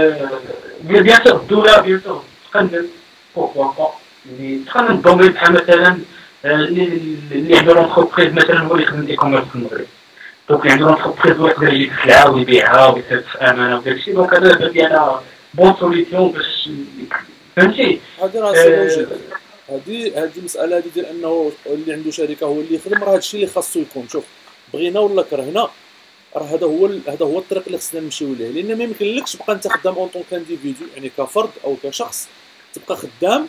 بيان سور الدوله بيان سور تقنن بوكوا با اللي تقنن الدومين بحال مثلا اللي اللي عنده لونتربريز مثلا هو اللي يخدم الاي كوميرس في المغرب. دونك اللي عنده لونتربريز هو يقدر يجيب سلعه ويبيعها ويصيفط في امانه وداكشي. دونك هذا بان لي انا بون سوليسيون باش فهمتي. هذه راه سي لوجيك. هذه هذه المساله هذه ديال انه اللي عنده شركه هو اللي يخدم، راه هذا الشيء اللي خاصو يكون. شوف بغينا ولا كرهنا راه هذا هو ال- هذا هو الطريق اللي خصنا نمشيو ليه. لان ما يمكنلكش تبقى انت خدام اون طون كانديفيدو يعني كفرد او كشخص، تبقى خدام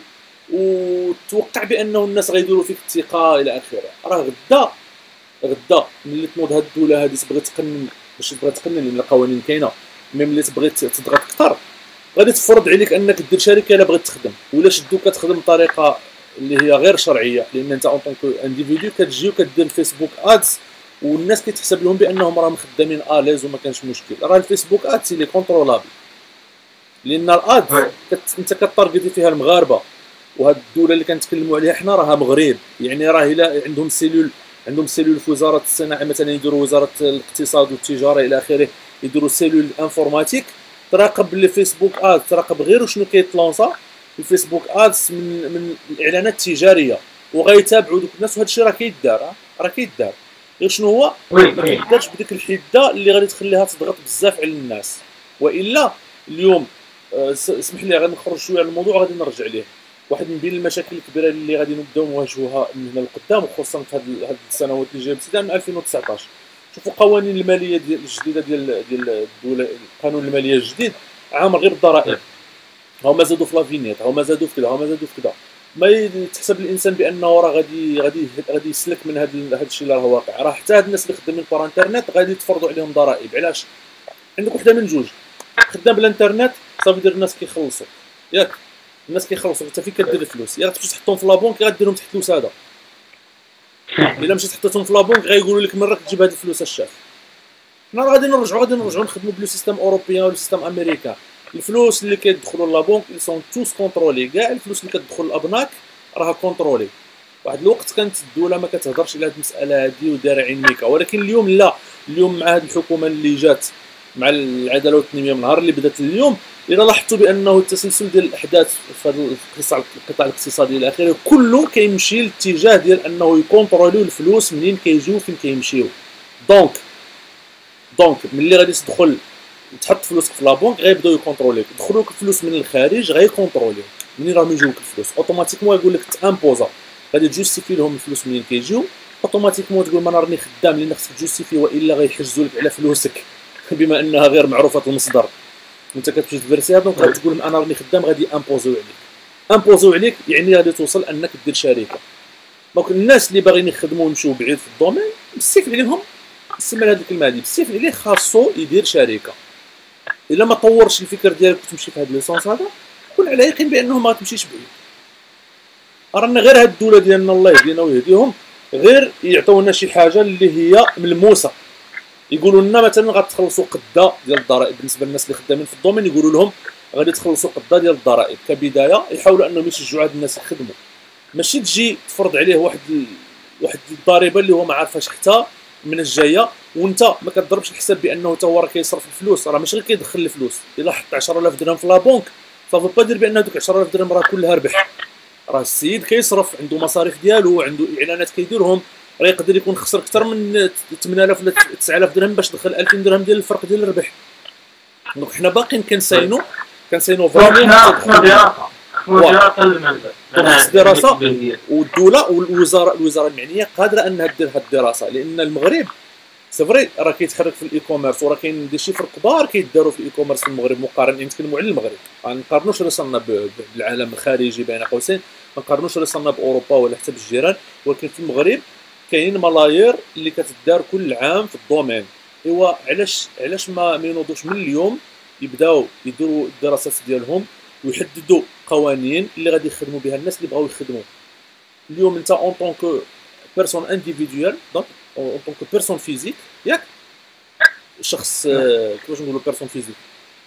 وتوقع بانه الناس غيديروا فيك الثقه الى اخره. راه غدا غدا ملي تنوض هاد الدوله هذه تبغي تقنن، باش تبغي تقنن لان القوانين كاينه، مي ملي تبغي تضغط اكثر غادي تفرض عليك انك دير شركه الا بغيت تخدم، ولا شدوك كتخدم بطريقه اللي هي غير شرعيه. لان انت اون طونك انديفيدو كتجي وكدير فيسبوك ادز والناس كيتحسب لهم بانهم راهم خدامين اليز وما كانش مشكل. راه الفيسبوك ادز اللي كونترولابل، لان الادز كت... انت كتارجيتي فيها المغاربه. وهاد الدوله اللي كنتكلموا عليها حنا راها مغرب، يعني راه الا عندهم سيلول عندهم سيلول في وزاره الصناعه مثلا، يديروا وزاره الاقتصاد والتجاره الى اخره، يديروا سيلول انفورماتيك تراقب الفيسبوك ادز، تراقب غير شنو كيتلونصا الفيسبوك ادز من من الاعلانات التجاريه، وغيتابعوا دوك الناس. وهذا الشيء راه كيدار راه كيدار غير شنو هو ما كيدارش بديك الحده اللي غادي تخليها تضغط بزاف على الناس. والا اليوم آه، س- اسمح لي غادي نخرج شويه على الموضوع غادي نرجع ليه. واحد من بين المشاكل الكبيره اللي غادي نبداو نواجهوها من هنا لقدام، وخصوصا في هذه هاد السنوات اللي جايه ابتداء من ألفين وتسعطاش. شوفوا قوانين الماليه ديال الجديده ديال ديال الدوله، القانون الماليه الجديد عامل غير الضرائب. هما زادوا في لافينيت، هما زادوا في كذا، هما زادوا في كذا. ما تحسب الانسان بانه راه غادي غادي غادي يسلك من هذا هذا الشيء اللي راه واقع. راه حتى هاد الناس اللي خدامين بار انترنت غادي يتفرضوا عليهم ضرائب. علاش؟ عندك وحده من جوج، خدام بالانترنت صافي دير الناس كيخلصوا، ياك الناس كيخلصوا، انت فين كدير الفلوس؟ يا غتمشي تحطهم في لابونك يا غديرهم تحت الوساده. الا مشيت حطيتهم في لابونك غايقولوا لك من راك تجيب هاد الفلوس الشاف. حنا راه غادي نرجعوا غادي نرجعوا نخدموا بلو سيستم اوروبيان ولا سيستم امريكان. الفلوس اللي كيدخلوا لابونك ils sont tous كونترولي، كاع الفلوس اللي كتدخل لابناك راها كونترولي. واحد الوقت كانت الدوله ما كتهضرش على هاد المساله هادي ودايره عين ميكا، ولكن اليوم لا. اليوم مع هاد الحكومه اللي جات مع العداله والتنميه من النهار اللي بدات اليوم، الا لاحظتوا بانه التسلسل ديال الاحداث في هذا القطاع القطاع الاقتصادي الى اخره كله كيمشي لاتجاه ديال انه يكونتروليو الفلوس منين كيجيو فين كيمشيو. دونك دونك ملي غادي تدخل تحط فلوسك في لابونك غيبداو يكونتروليك. يدخلوا لك الفلوس من الخارج غيكونتروليو منين راهم يجيوك الفلوس. اوتوماتيكمون يقول لك تامبوزا، غادي تجوستيفي لهم الفلوس منين كيجيو. اوتوماتيكمون تقول ما انا راني خدام لان خصك تجوستيفي، والا غيحجزوا لك على فلوسك بما انها غير معروفه المصدر وانت كتمشي تفيرسيها. دونك غتقول انا راني خدام غادي امبوزيو عليك. امبوزيو عليك يعني غادي توصل انك دير شركه. دونك الناس اللي باغيين يخدموا ويمشيو بعيد في الدومين بالسيف عليهم، نسمى هذه الكلمه هذه بالسيف عليه، خاصو يدير شركه. الا ما طورش الفكر ديالك وتمشي في هذا الليسونس هذا كون على يقين بانه ما غتمشيش بعيد. رانا غير هاد الدوله ديالنا الله يهدينا ويهديهم غير يعطونا شي حاجه اللي هي ملموسه. يقولوا لنا مثلا غتخلصوا قده ديال الضرائب بالنسبه للناس اللي خدامين في الدومين، يقولوا لهم غادي تخلصوا قده ديال الضرائب كبدايه، يحاولوا انهم يشجعوا هاد الناس يخدموا. ماشي تجي تفرض عليه واحد ال... واحد الضريبه اللي هو ما عارفاش حتى من الجايه، وانت ما كتضربش الحساب بانه حتى هو راه كيصرف الفلوس. راه ماشي غير كيدخل الفلوس، الا حط عشرة آلاف درهم في لابونك صافي با دير بان هذوك عشرة آلاف درهم راه كلها ربح. راه السيد كيصرف، عنده مصاريف ديالو، عنده اعلانات كيديرهم، راه يقدر يكون خسر اكثر من ثمانية آلاف ولا تسعة آلاف درهم باش دخل ألفين درهم ديال الفرق ديال الربح. دونك حنا باقيين كنساينو كنساينو فريمون حنا دراسه دراسه المنبع خص دراسه. والدوله والوزاره الوزاره المعنيه قادره انها دير هذه الدراسه، لان المغرب سي راه كيتحرك في الاي كوميرس، وراه كاين دي شيفر كبار كيداروا في الاي كوميرس في المغرب مقارنه. نتكلموا على المغرب، ما نقارنوش راسنا بالعالم الخارجي بين قوسين، ما نقارنوش راسنا باوروبا ولا حتى بالجيران، ولكن في المغرب كاينين ملايير اللي كتدار كل عام في الدومين. ايوا علاش علاش ما ينوضوش من اليوم يبداو يديروا الدراسات ديالهم ويحددوا قوانين اللي غادي يخدموا بها الناس اللي بغاو يخدموا. اليوم انت اون طونك بيرسون انديفيدوال، دونك اون طونك بيرسون فيزيك، ياك شخص كيفاش نقولوا بيرسون فيزيك،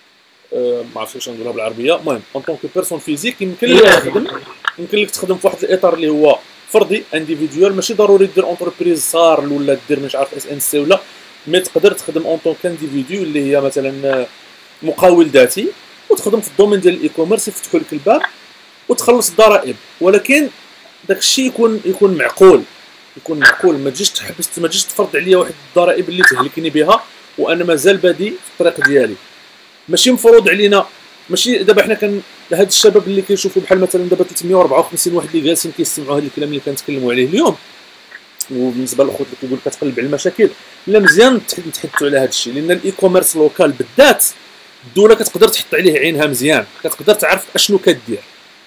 ما عرفتش واش نقولها بالعربيه. المهم اون طونك بيرسون فيزيك يمكن لك تخدم يمكن لك تخدم في واحد الاطار اللي هو فردي انديفيدوال. ماشي ضروري دير اونتربريز صار ولا دير مش عارف اس ان سي ولا، مي تقدر تخدم اون طونك انديفيدو اللي هي مثلا مقاول ذاتي، وتخدم في الدومين ديال الاي كوميرس، يفتحوا لك الباب وتخلص الضرائب. ولكن داك الشيء يكون يكون معقول، يكون معقول. ما تجيش تحبس، ما تجيش تفرض عليا واحد الضرائب اللي تهلكني بها وانا مازال بادي في الطريق ديالي. ماشي مفروض علينا، ماشي دابا حنا كان هاد الشباب اللي كيشوفوا بحال مثلا دابا ثلاثمية وأربعة وخمسين واحد اللي جالسين كيسمعوا هاد الكلام اللي كنتكلموا عليه اليوم، وبالنسبه للخوت اللي كيقول كتقلب على المشاكل، لا مزيان نتحدثوا على هاد الشيء، لان الاي كوميرس لوكال بالذات الدوله كتقدر تحط عليه عينها مزيان، كتقدر تعرف اشنو كدير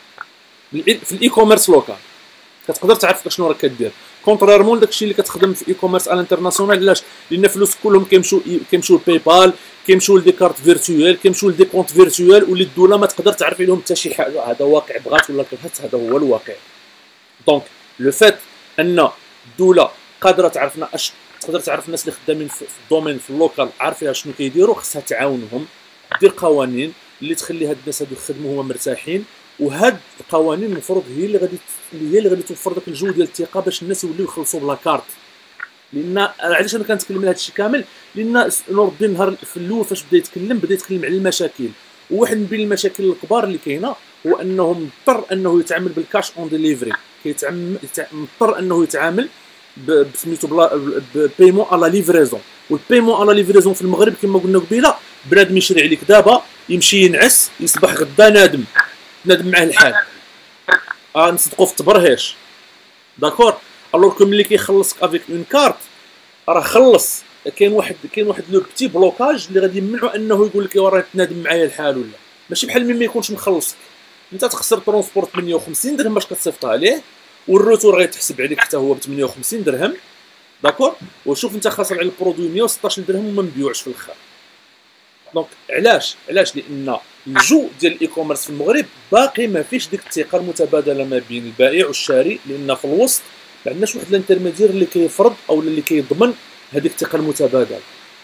في الاي كوميرس لوكال، كتقدر تعرف اشنو راك كدير كونتريرمون داكشي اللي كتخدم في اي كوميرس على الانترناسيونال. علاش؟ لان فلوس كلهم كيمشيو كيمشيو لباي بال، كيمشيو لدي كارت فيرتويال، كيمشيو لدي كونت فيرتويال، واللي الدوله ما تقدر تعرف لهم حتى شي حاجه. هذا واقع بغات ولا كرهت، هذا هو الواقع. دونك لو فات ان الدوله قادره تعرفنا اش تقدر تعرف الناس اللي خدامين في الدومين في اللوكال عارفين شنو كيديروا، خصها تعاونهم، دير قوانين اللي تخلي هاد الناس هادو يخدموا هما مرتاحين. وهاد القوانين المفروض هي اللي غادي هي اللي غادي توفر داك الجو ديال الثقه باش الناس يوليو يخلصوا بلا كارت. لان علاش انا كنتكلم على هذا الشيء كامل؟ لان نور الدين نهار في الاول فاش بدا يتكلم بدا يتكلم على المشاكل، وواحد من بين المشاكل الكبار اللي كاينه هو انه مضطر انه يتعامل بالكاش اون ديليفري، كيتعامل مضطر انه يتعامل بسميتو بلا بيمون على ليفريزون. والبيمون على ليفريزون في المغرب كما قلنا قبيله بنادم يشري عليك دابا يمشي ينعس يصبح غدا نادم نادم معاه الحال. اه نصدقوا في التبرهيش داكور. الوغ كو ملي كيخلصك افيك اون كارت راه خلص. كاين واحد كاين واحد لو بتي بلوكاج اللي غادي يمنعو انه يقول لك راه تنادم معايا الحال ولا ماشي بحال ملي ما يكونش مخلصك. انت تخسر ترونسبور ثمانية وخمسين درهم باش كتصيفطها عليه والروتور غيتحسب عليك حتى هو ب ثمانية وخمسين درهم داكور. وشوف انت خاسر على البرودوي مية وستطاش درهم وما مبيوعش في الاخر. دونك علاش علاش لان الجو ديال الاي كوميرس في المغرب باقي ما فيش ديك الثقه المتبادله ما بين البائع والشاري، لان في الوسط ما عندناش واحد الانترميدير اللي كيفرض او اللي كيضمن هذيك الثقه المتبادله.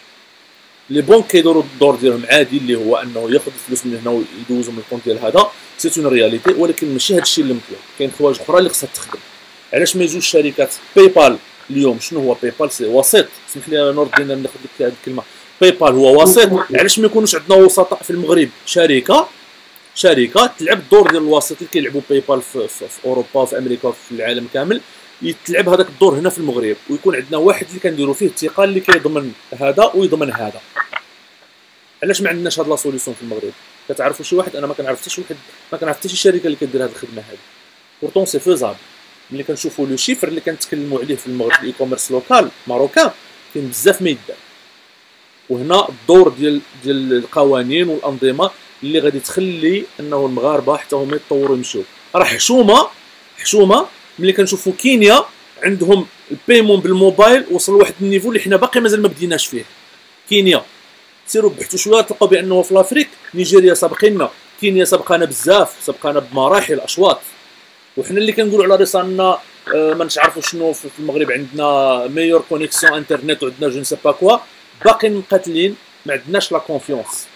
لي بونك كيديروا الدور ديالهم عادي اللي هو انه ياخذ الفلوس من هنا ويدوزهم من الكونت ديال هذا سي اون رياليتي، ولكن ماشي هذا الشيء اللي مطلوب. كاين حوايج اخرى اللي خصها تخدم. علاش ما يجوش شركات باي بال اليوم؟ شنو هو باي بال؟ سي وسيط. سمح لي نور دينا ناخذ لك هذه الكلمه. باي بال هو وسيط. علاش ما يكونوش عندنا وسطاء في المغرب؟ شركه شركه تلعب الدور ديال الوسيط اللي كيلعبوا باي بال في, في, في اوروبا وفي امريكا وفي العالم كامل، يتلعب هذاك الدور هنا في المغرب ويكون عندنا واحد اللي كنديروا فيه الثقه اللي كيضمن هذا ويضمن هذا. علاش ما عندناش هاد لا سوليسيون في المغرب؟ كتعرفوا شي واحد؟ انا ما كنعرف حتى شي واحد، ما كنعرف حتى شي شركه اللي كدير هاد الخدمه هذه. بورتون سي فوزابل. ملي كنشوفوا لو شيفر اللي كنتكلموا عليه في المغرب الاي كوميرس لوكال ماروكان كاين بزاف ما يدار. وهنا الدور ديال ديال القوانين والانظمه اللي غادي تخلي انه المغاربه حتى هما يتطوروا يمشيو. راه حشومه حشومه ملي كنشوفوا كينيا عندهم البيمون بالموبايل وصل لواحد النيفو اللي حنا باقي مازال ما بديناش فيه. كينيا سيروا بحثوا شويه تلقاو بانه في الافريك نيجيريا سابقيننا، كينيا سبقانا بزاف، سبقانا بمراحل اشواط. وحنا اللي كنقولوا على راسنا آه ما نعرفوا شنو في المغرب عندنا ميور كونيكسيون انترنت وعندنا جو نسي با كوا، باقي مقاتلين ما عندناش لا كونفيونس.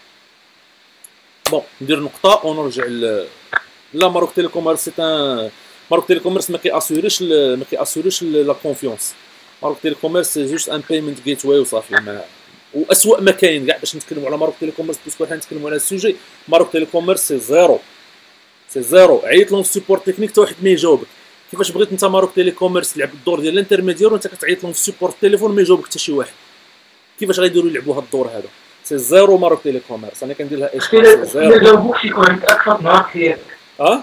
بون ندير نقطه ونرجع ل لا ماروك تيليكوميرس. سي ان ماروك تيليكوميرس ما كياسوريش ما كياسوريش لا كونفيونس. ماروك تيليكوميرس سي جوست ان بيمنت جيت واي وصافي. ما واسوء ما كاين كاع باش نتكلموا على ماروك تيليكوميرس باسكو حنا نتكلموا على السوجي. ماروك تيليكوميرس سي زيرو سي زيرو. عيط لهم السيبورت تكنيك حتى واحد ما يجاوبك. كيفاش بغيت انت ماروك تيليكوميرس تلعب الدور ديال الانترميديير وانت كتعيط لهم في السيبورت التليفون ما يجاوبك حتى شي واحد؟ كيفاش غيديروا يلعبوا هذا الدور هذا؟ سي زيرو ماروك تيليكوميرس. انا كندير لها ايش زيرو. جاوبوك يكون عندك اكثر نهار حياتك. اه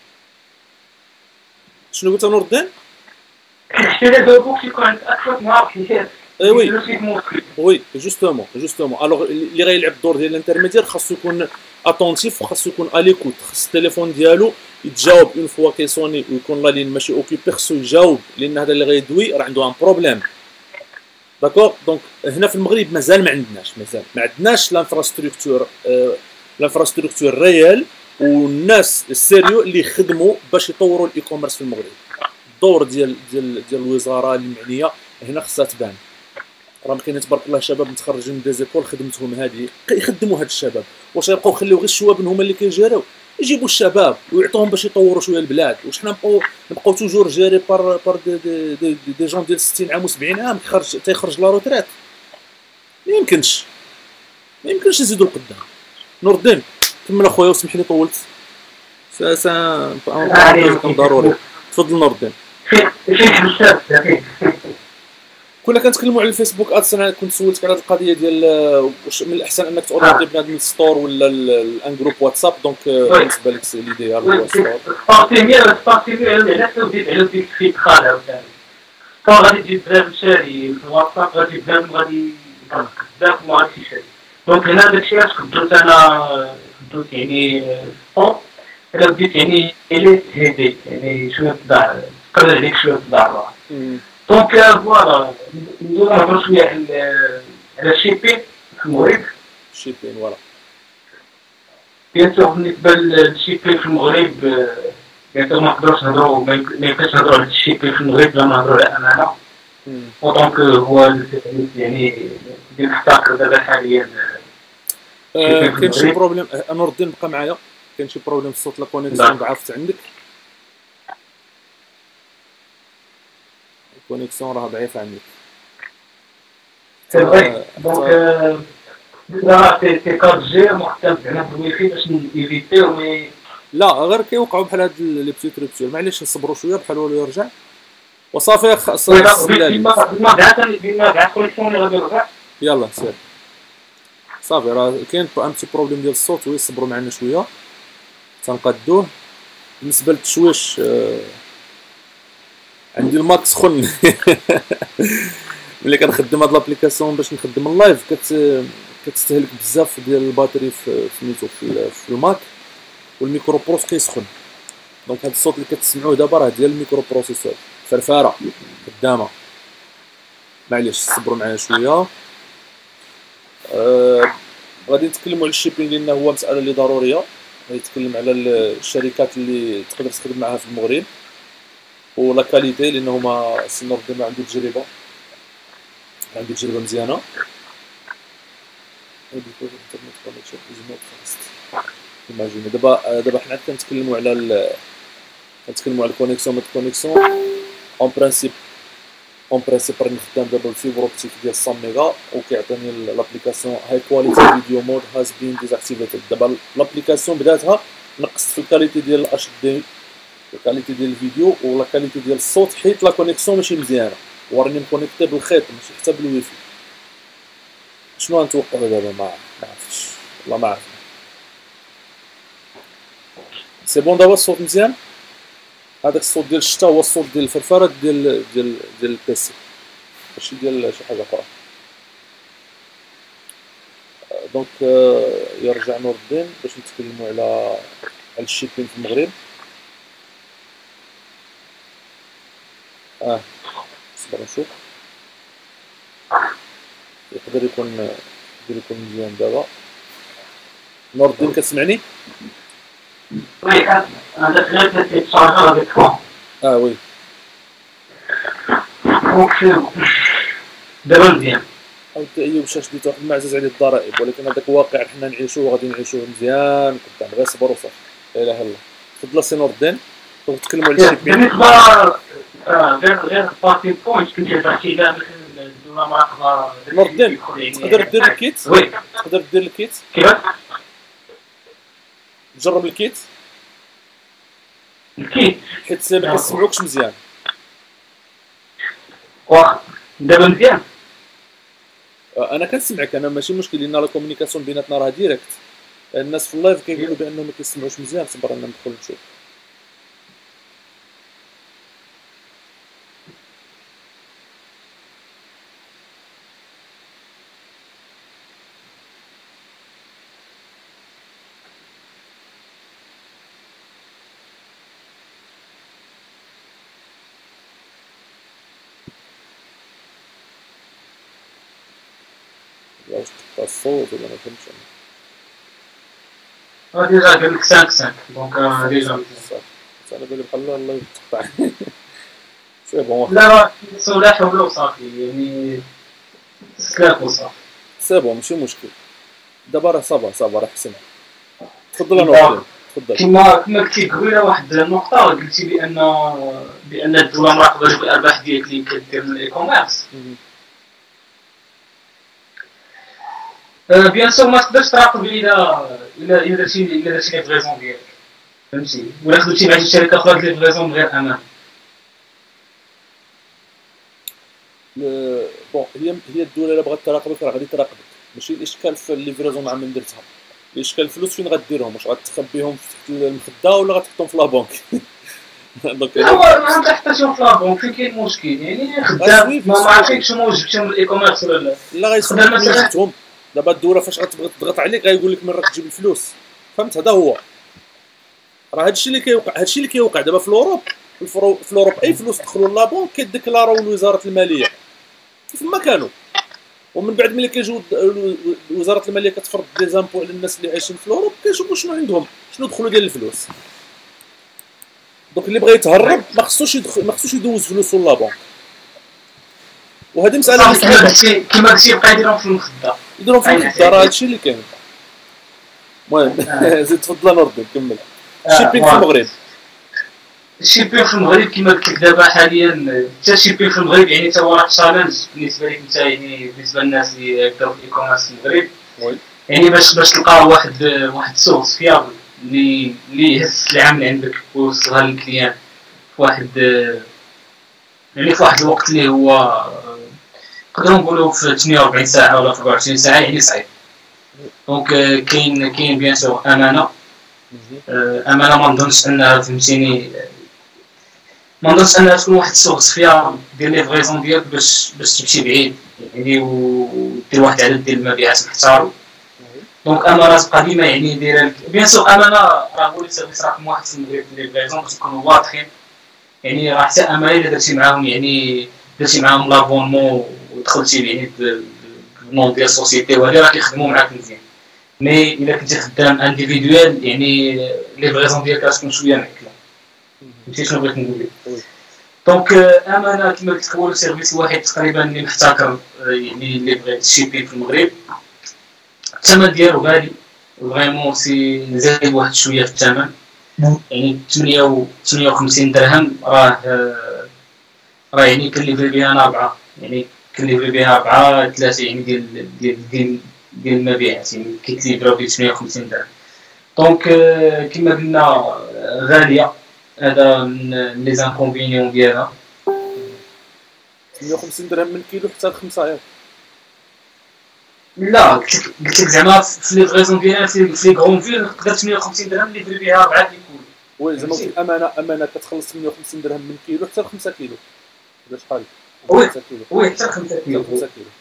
شنو قلت نور الدين؟ الا جاوبوك يكون عندك اكثر نهار حياتك. اي وي وي جوستومون جوستومون. الوغ اللي غيلعب الدور ديال الانترميديير خاصو يكون اتونتيف وخاصو يكون اليكوت. خاص التليفون ديالو يتجاوب اون فوا كيسوني ويكون لا لين ماشي اوكيبي، خاصو يجاوب لان هذا اللي غيدوي راه عنده ان بروبليم. داكور. دونك هنا في المغرب مازال ما عندناش مازال ما عندناش لانفراستركتور آه لانفراستركتور ريال والناس السيريو اللي يخدموا باش يطوروا الاي كوميرس في المغرب. الدور ديال ديال ديال الوزاره المعنيه هنا خصها تبان. راه كاين تبارك الله شباب متخرجين من ديزيكول خدمتهم هذه يخدموا هاد الشباب. واش يبقاو يخليو غير الشباب هما اللي كيجيريو؟ يجيبوا الشباب ويعطوهم باش يطوروا شويه البلاد. واش حنا نبقاو نبقاو توجور جيري بار بار دي دي, دي, دي جون ديال ستين عام و70 عام كيخرج تيخرج لا روتريت؟ ما يمكنش ما يمكنش نزيدوا لقدام. نور الدين كمل اخويا وسمح لي طولت. سا سا ضروري. تفضل نور الدين. كنا كنتكلموا على الفيسبوك ادس. انا كنت سولتك على هذه القضيه ديال واش من الاحسن انك تورينتي بنادم الستور ولا الان جروب واتساب. دونك بالنسبه لك ليديال هو الستور. بارتي ميال بارتي ميال على تزيد على ديك في دخال عاوتاني. ستور غادي تجيب بزاف شاري في الواتساب غادي بزاف غادي بزاف ما غاديش يشري. دونك هنا داكشي علاش كدرت انا كدرت يعني ستور الا بديت يعني الي هيدي يعني شويه تضاع تقدر عليك شويه تضاع. دونك فوالا ندوزو نهضرو شويه على على الشيبين في المغرب. الشيبين فوالا بيان سور بالنسبه للشيبين في المغرب بيان سور ما نقدروش نهضرو ما يمكنش نهضرو على الشيبين في المغرب بلا ما نهضرو على الامانه. ودونك هو يعني اللي نحتاج دابا حاليا. كاين شي بروبليم نور الدين بقى معايا؟ كاين شي بروبليم في الصوت لا كونيكسيون ضعفت عندك؟ الكونيكسيون راه ضعيفه عندك. دونك لا تي تي كات جي محتاج زعما بالويفي باش نيفيتيو مي لا غير كيوقعوا بحال هاد لي بتيت روبتور. معليش نصبروا شويه بحال هو يرجع. وصافي خاص بما السلالي. بما كاع بما كاع الكونيكسيون اللي غادي نرجع. يلا سير صافي، راه كاين ان بتي بروبليم ديال الصوت، ويصبروا معنا شويه تنقادوه. بالنسبه للتشويش آه عندي الماك سخن ملي كنخدم هاد لابليكاسيون باش نخدم اللايف كت كتستهلك بزاف ديال الباتري في سميتو في, في الماك، والميكرو بروس كيسخن. دونك هاد الصوت اللي كتسمعوه دابا راه ديال الميكرو بروسيسور فرفاره خدامه. معليش صبروا معايا شويه. أه غادي نتكلموا على الشيبين لان هو مساله اللي ضروريه. غادي نتكلم على الشركات اللي تقدر تخدم معاها في المغرب ولا كاليتي، لانه هما سي نور ما عنده تجربه عنده تجربه مزيانه. دابا دابا حنا كنتكلموا على ال... كنتكلموا على الكونيكسيون ميت كونيكسيون اون برانسيب اون برانسيب راني خدام دابا الفيبر اوبتيك ديال مية ميغا، وكيعطيني لابليكاسيون هاي كواليتي فيديو مود هاز بين ديزاكتيفيتد. دابا لابليكاسيون بداتها نقصت في الكاليتي ديال الاش دي، الكاليتي ديال الفيديو ولا كاليتي ديال الصوت، حيت لا كونيكسيون ماشي مزيانه وراني مكونيكتي بالخيط ماشي حتى بالويفي. شنو غنتوقع دابا؟ ما عرفتش والله ما عرفت. سي بون دابا الصوت مزيان. هذاك الصوت ديال الشتا هو الصوت ديال الفرفره ديال ديال ديال البيسي ماشي ديال شي حاجه اخرى. دونك يرجع نور الدين باش نتكلموا على على الشيبين في المغرب. اه صبر نشوف، يقدر يكون يقدر يكون مزيان دابا. نور الدين كتسمعني؟ وي انا دخلت في الشارجر افيك فون. اه وي دونك دابا مزيان. او ايوب شاش ديت واحد المعزز عليه الضرائب، ولكن هذاك واقع حنا نعيشوه وغادي نعيشوه مزيان قدام. غير صبر وصافي. لا اله الا الله. تفضل سي نور الدين نتكلموا على الشيبين. بالنسبه غير غير بارتي بوينت كنت تحكي كاع مثل الدوله مراقبه. نور الدين تقدر دير الكيت؟ وي تقدر دير الكيت؟ كيفاش؟ جرب الكيت الكيت حيت ما كنسمعوكش مزيان. واخا دابا مزيان. انا كنسمعك انا ماشي مشكل، لان لا كومونيكاسيون بيناتنا راه ديريكت. الناس في اللايف كيقولوا بانهم ما كيسمعوش مزيان. صبر انا ندخل نشوف. واش تقطع الصوت ولا ما فهمتش انا. ديجا قال لك خمسة خمسة دونك ديجا انا بالي بحال الله يتقطع. سي بون لا لا حول وصافي يعني سلاك وصافي. سي بون ماشي مشكل. دابا راه صافا صافا راه حسن. تفضل انا تفضل. كما كما قلتي قبيله واحد النقطه، قلتي بان بان الدوله مراقبه الارباح ديالك اللي كدير من الاي كوميرس. بيان سور ما تقدرش تراقب الى الى الى درتي الى درتي لي فريزون ديالك فهمتي، ولا خدمتي مع شي شركه اخرى ديال لي فريزون بغير امان. بون هي هي الدوله الا بغات تراقبك راه غادي تراقبك. ماشي الاشكال في الليفريزون مع من درتها، الاشكال الفلوس فين غديرهم؟ واش غتخبيهم تحت المخده ولا غتحطهم في لابونك؟ دونك لا ما تحطيهم في لابونك. فين كاين المشكل يعني خدام ما عرفتش شنو جبتهم من الاي كوميرس ولا لا. لا غيسمعوا من جبتهم. دابا الدوله فاش غتبغي تضغط عليك غايقول لك من راك تجيب الفلوس. فهمت؟ هذا هو راه هادشي اللي كيوقع. هادشي اللي كيوقع دابا في الاوروب. في الاوروب اي فلوس دخلوا لابونك كيديكلاراو لوزاره الماليه كيف ما كانوا، ومن بعد ملي كيجيو وزاره الماليه كتفرض لي زامبو على الناس اللي عايشين في الاوروب كيشوفوا شنو عندهم، شنو دخلوا ديال الفلوس. دونك اللي بغى يتهرب ما خصوش يدخل ما خصوش يدوز فلوسو لابونك. وهذه مساله كما قلتي كما قلتي يبقى يديرهم في المخده يديرهم في المخده. راه هادشي اللي كاين. المهم زيد تفضل نور الدين كمل. الشيبين في المغرب الشيبين في المغرب كما قلت لك دابا حاليا حتى الشيبين في المغرب يعني حتى هو راه تشالنج بالنسبه لك انت، يعني بالنسبه للناس اللي يبداو في الاي كوميرس في المغرب. يعني باش باش تلقى واحد واحد سورس فيابل اللي اللي يهز السلعه من عندك ويوصلها للكليان في واحد يعني في واحد الوقت اللي هو آه، نقدروا نقولوا في ثمانية وأربعين ساعه ولا في أربعة وعشرين ساعه، يعني صعيب. دونك آه، كاين كاين بيان سور امانه. مهم. آه، امانه ما نظنش انها فهمتيني، ما نظنش انها تكون واحد السورس فيها ديال لي فريزون ديالك باش باش تمشي بعيد يعني ودير واحد العدد ديال المبيعات محترم. وي. دونك امانه تبقى ديما يعني دايره بيان سور. امانه راه هو لي سيرفيس رقم واحد في المغرب ديال لي فريزون باش يكونوا واضحين. يعني راه حتى امانه الا درتي معاهم يعني درتي معاهم لابونمون ودخلتي يعني بالنون ديال السوسيتي وهذه راه كيخدموا معاك مزيان. مي الا كنتي خدام انديفيدويل يعني لي فريزون ديالك غتكون شويه معكله. مهم. فهمتي شنو بغيت نقول لك؟ وي. دونك امانه كما قلت لك هو السيرفيس الوحيد تقريبا اللي محتكر آه، يعني اللي بغى الشيبين في المغرب. الثمن ديالو غالي فريمون، سي زايد واحد شويه في الثمن. يعني ثمانية وخمسين درهم راه آه، راه يعني كنليفري بها انا اربعه، يعني كنليفري بها اربعه ثلاثه يعني ديال ديال ديال ديال المبيعات، يعني كيتليفراو ب ثمانية وخمسين درهم. دونك آه، كما قلنا آه، غاليه. هذا من لي زانكونفينيون ديالها. مهم. ثمانية وخمسين درهم من كيلو حتى لخمسة ياك. لا قلت لك قلت لك زعما في لي فريزون ديالها في في لي كرون فيل نقدر ثمانية وخمسين درهم اللي يدير بها اربعه كيكون. وي زعما قلت فهمتي؟ الامانه، امانه كتخلص ثمانية وخمسين درهم من كيلو حتى ل خمسة كيلو ولا شحال؟ ولا وي خمسة كيلو وي حتى خمسة حتى ل كيلو. خمسة كيلو.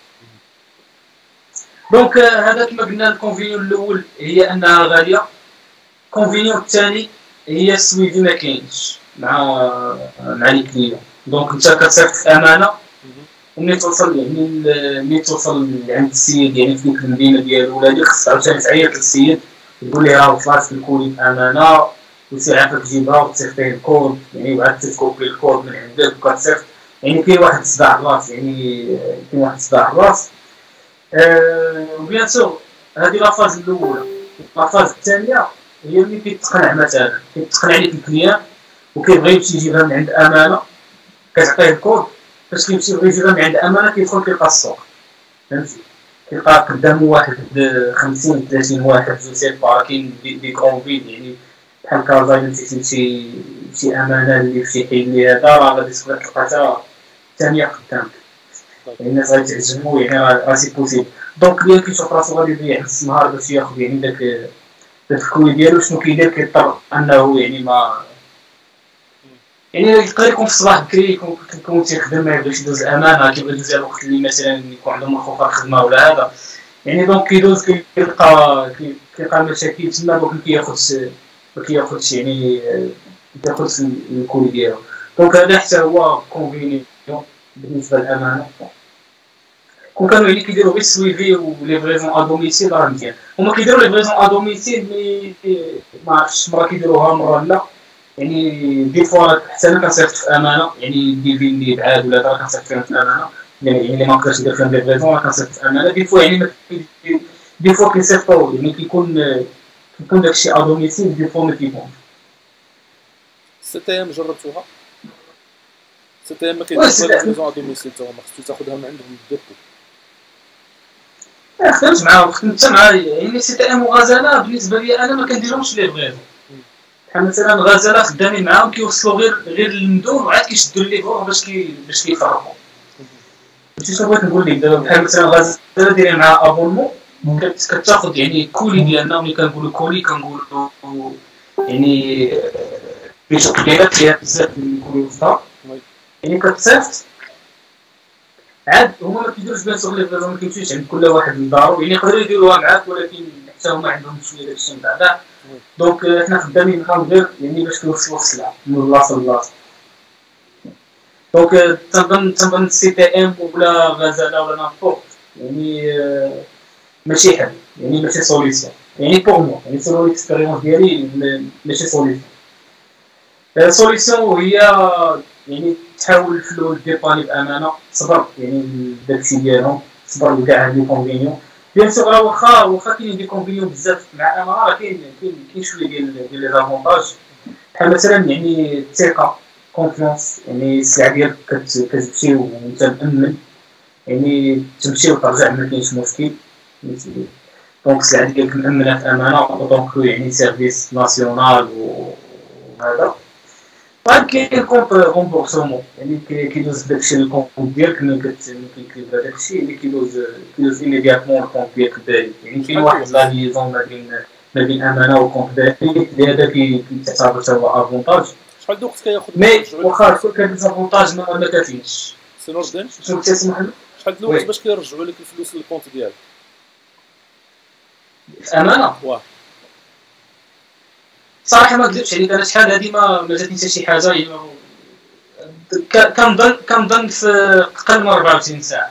دونك آه، هذا كما قلنا الكونفينيون الاول هي انها غاليه. الكونفينيون الثاني هي السويفي ما كاينش مع مع لي كليون. دونك انت كتصيفط في امانه مهم. وملي توصل يعني ال- ملي توصل عند السيد يعني في ديك المدينه ديالو ولا ديك خصك عاوتاني تعيط للسيد تقول ليه راه وصلت في الكولي في امانه وسيعرفك تجيبها وتصيفطيه الكود يعني وعاد تكوبي الكود من عندك وكتصيفط. يعني كاين واحد الصداع الراس يعني آه، كاين واحد الصداع الراس. أه وبيان سور هذه لافاز الاولى. لافاز الثانيه هي ملي كيتقنع مثلا كيتقنع لك الكليان وكيبغي يمشي يجيبها من عند امانه، كتعطيه الكود فاش كيمشي يبغي يجيبها من عند امانه كيدخل كيلقى السوق. فهمتي؟ كيلقى قدامه واحد خمسين ثلاثين واحد جو سي با كاين دي, دي كرون فيل يعني بحال كازا الا مشيتي لشي شي امانه اللي في شي حي اللي هذا راه غادي تقدر تلقى حتى ثانيه قدامك. يعني الناس غادي تعجبو يعني راه سي بوسيبل. دونك بيان كيشوف راسو غادي يضيع نص النهار باش ياخذ يعني داك داك الكوي ديالو شنو كيدير كيضطر انه يعني ما يعني يقدر يكون في الصباح بكري يكون كيكون تيخدم ما يبغيش يدوز الامانه كيبغي يدوز الوقت اللي مثلا يكون عنده مخوف الخدمه ولا هذا. يعني دونك كيدوز كيلقى كيلقى مشاكل تما دونك ما كياخذش ما كياخذش يعني ما كياخذش الكولي ديالو. دونك هذا حتى هو كونفينيون بالنسبه للامانه. كون كانوا يعني كيديروا غير السويفي ولي فريزون ا دوميسيل راه مزيان. هما كيديروا لي فريزون ا دوميسيل مي ما عرفتش مره كيديروها مره لا. يعني دي فوا حتى انا كنصيفط في امانه يعني دي فين اللي بعاد ولا دابا كنصيفط فيهم في امانه يعني اللي ما نقدرش ندير فيهم لي فريزون راه كنصيفط في امانه. دي فوا يعني دي فوا كيصيفطوا يعني كيكون كيكون داكشي ا دوميسيل دي فوا ما كيكونش. ست ايام جربتوها؟ ست ايام ما وي كيديروش سي غير لي فريزون ا دوميسيل تا هما خصك تاخذها من عندهم بالديبو. خدمت معاهم خدمت مع يعني سي تي ام وغزاله. بالنسبه لي انا ما كنديرهمش لي فريزون. بحال مثلا غزاله خدامين معاهم كيوصلوا غير غير المندوب وعاد كيشدوا الليفور باش كي باش كيفرقوا. فهمتي شنو بغيت نقول لك دابا؟ بحال مثلا غزاله دايرين مع ابونمون كتاخذ يعني كولي ديالنا. ملي كنقولوا كولي كنقولوا يعني باش كبيرات فيها بزاف من الكولي وسطها وي. يعني كتصيفط عاد هما ما كيديروش بيان سور لي فريزون ما كيمشيوش عند كل واحد لدارو يعني يقدروا يديروها معاك ولكن حتى هما عندهم شويه داكشي من بعدا. وي. دونك حنا خدامين معاهم غير يعني باش كيوصلوا السلعه من بلاصه لبلاصه. دونك تنظن تنظن السي تي ام ولا غزاله ولا نابورت يعني آه، ماشي حل يعني ماشي سوليسيون يعني بور مو يعني سولو الاكسبيريونس ديالي م- ماشي سوليسيون. سوليسيون هي يعني تحاول في الاول ديباني بامانه صبر يعني داكشي ديالهم صبر لكاع هاد لي كونفينيون. بيان سور راه واخا واخا كاين دي كونفينيون بزاف مع امانه راه كاين كاين كاين شويه ديال ديال لي زافونتاج. بحال مثلا يعني الثقه كونفيونس يعني السلعه ديالك كت- كتمشي وانت مأمن يعني تمشي وترجع ما كاينش مشكل. فهمتي؟ دونك السلعه ديالك مأمنه في امانه دونك يعني سيرفيس ناسيونال وهذا. طيب كاين كونط رومبورسمون، يعني كيدوز داكشي للكونط ديالك ملي كتكليبر داكشي، يعني كيدوز كيدوز ايميدياتمون الكونط ديالك الباري. يعني كاين واحد لا ليزون ما بين ما بين امانه والكونط باري اللي هذا كيتعتبر حتى هو افونتاج. شحال د الوقت كياخذ مي واخا تكون كان ديزافونتاج ما كاتينش. سي نور الدين، شنو كتسمح محمد؟ شحال د الوقت باش كيرجعوا لك الفلوس للكونط ديالك؟ امانه واه صراحه ما نكذبش عليك، انا شحال هادي ما ما جاتني حتى شي حاجه. كنظن كنظن في اقل من أربعة وعشرين ساعه.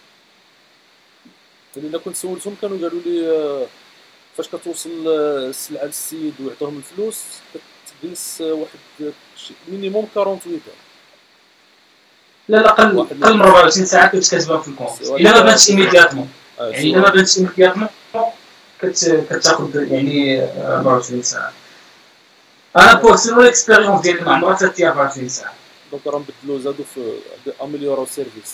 لأن كنت سولتهم كانوا قالوا لي فاش كتوصل السلعه للسيد ويعطيهم الفلوس كتجلس واحد مينيموم أربعة وأربعين ساعه. لا لا اقل اقل من أربعة وعشرين ساعه كتكتبها في الكونت الا ما بانتش ايميدياتمون. يعني الا ما بانتش ايميدياتمون كتاخذ يعني أربعة وعشرين ساعه. انا بورسينو الاكسبيريونس ديالي ما عمرها فاتت أربعة وعشرين ساعه. دونك راهم بدلوا زادوا في اميليورو سيرفيس.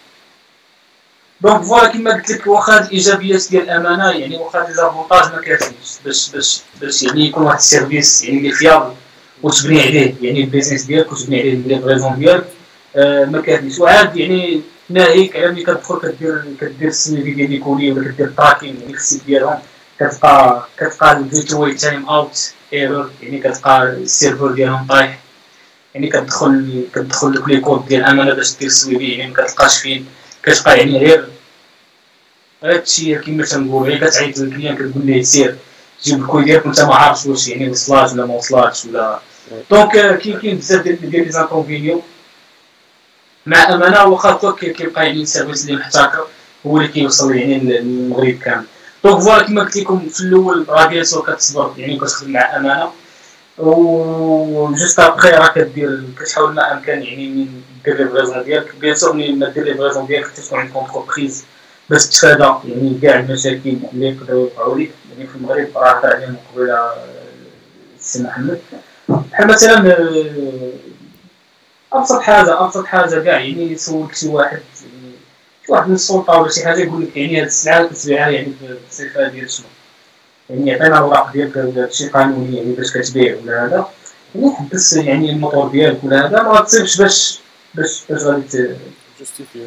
دونك فوالا كيما قلت لك، واخا الايجابيات ديال الامانه يعني واخا لي زافونتاج ما كافينش باش باش باش يعني يكون واحد السيرفيس يعني اللي فيابل وتبني عليه يعني البيزنس ديالك وتبني عليه ليفريزون ديالك. آه ما كافينش. وعاد يعني ناهيك على ملي كتدخل كدير كدير السيفي ديال ليكولي ولا كدير تراكين يعني في السيت ديالهم، كتلقى كتلقى الفيتوي تايم اوت ايرور، يعني كتلقى السيرفر ديالهم طايح. يعني كتدخل كتدخل لك لي كود ديال الامانه باش دير السويفي يعني ما كتلقاش فين، كتبقى يعني غير هادشي كيما تنقول غير كتعيط للكليان كتقول ليه سير جيب الكود ديالك وانت ما عارفش واش يعني وصلات ولا ما وصلاتش ولا. دونك كاين كاين بزاف ديال ديال لي زانكونفينيون مع امانه. واخا كيبقى يعني السيرفيس اللي محتكر هو اللي كيوصل يعني للمغرب كامل. دونك فوالا كيما قلت لكم في الاول راه بيان سور كتصبر يعني كتخدم مع امانه، و جوست ابخي راه كدير كتحاول ما امكن يعني من دير ليفريزون ديالك. بيان سور ملي ما دير ليفريزون ديالك تكون عندك كونتربريز باش تفادى يعني كاع المشاكل اللي يقدروا يوقعوا لك. يعني في المغرب راه عطا عليهم قبيله السي محمد بحال مثلا ابسط حاجه ابسط حاجه كاع يعني سولك شي واحد يعني شي واحد من السلطه ولا شي حاجه يقول لك يعني هاد السلعه كتبيعها يعني بالصفه ديال شنو، يعني يعطينا الوراق ديالك ولا شي قانوني يعني باش كتبيع ولا هذا، يعني حبس يعني الموتور ديالك ولا هذا ما تصيبش باش باش باش غادي جوستيفيو.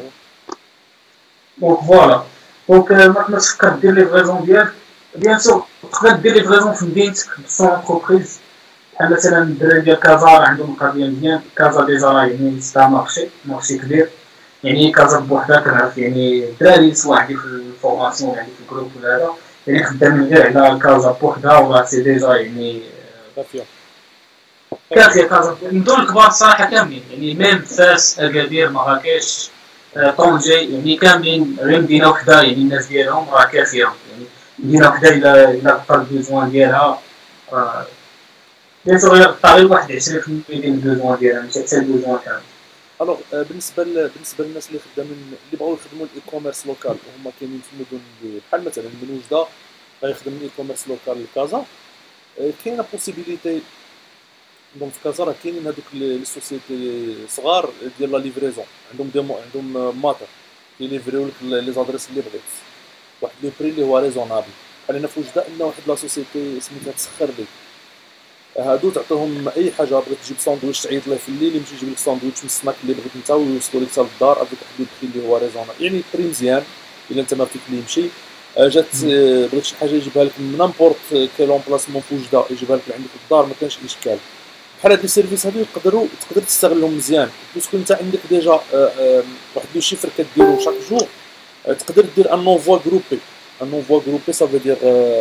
دونك فوالا دونك ما تفكر دير ليفريزون ديالك. بيان سور تقدر دير ليفريزون في مدينتك بسون انتربريز بحال مثلا الدراري ديال كازا عندهم القضيه مزيان. كازا ديجا يعني ستا مارشي مارشي كبير، يعني كازا بوحدها كنعرف يعني الدراري سواء عندي في الفورماسيون يعني في الجروب ولا هذا يعني خدامين غير على كازا بوحدها وراه سي ديجا يعني كافيه كافيه. كازا المدن الكبار الصراحه كاملين يعني ميم فاس اكادير مراكش طنجة يعني كاملين غير مدينه وحده يعني الناس ديالهم راه كافيه. يعني مدينه وحده الا الا بقى البيزوان ديالها راه بيان سور غير واحد عشرين في المية ديال البيزوان ديالها ماشي حتى البيزوان كامل. الوغ بالنسبه بالنسبه للناس اللي خدامين اللي بغاو يخدموا الاي كوميرس لوكال وهما كاينين في المدن بحال مثلا من وجده غيخدم الاي كوميرس لوكال لكازا، كاينه بوسيبيليتي. دونك في كازا راه كاينين هذوك لي سوسيتي صغار ديال لا ليفريزون عندهم ديمو عندهم ماتر كيليفريو لك لي زادريس اللي بغيت واحد لو بري اللي هو ريزونابل. بحال هنا في وجده ان واحد لا سوسيتي سميتها تسخر لي هادو تعطيهم اي حاجه بغيت تجيب ساندويتش تعيط ليه في الليل يمشي يجيب لك ساندويتش من السناك اللي بغيت انت ويوصلوا لك حتى للدار افيك واحد البري اللي هو ريزونابل يعني بري مزيان الا انت ما فيك اللي يمشي. جات بغيت شي حاجه يجيبها لك من نامبورت كيل امبلاسمون في وجده يجيبها لك عندك في الدار ما كانش اشكال. بحال هاد السيرفيس هادو يقدروا تقدر تستغلهم مزيان باسكو انت عندك ديجا واحد لو شيفر كديرو شاك جور تقدر دير ان نوفوا جروبي. ان نوفوا جروبي صافي دير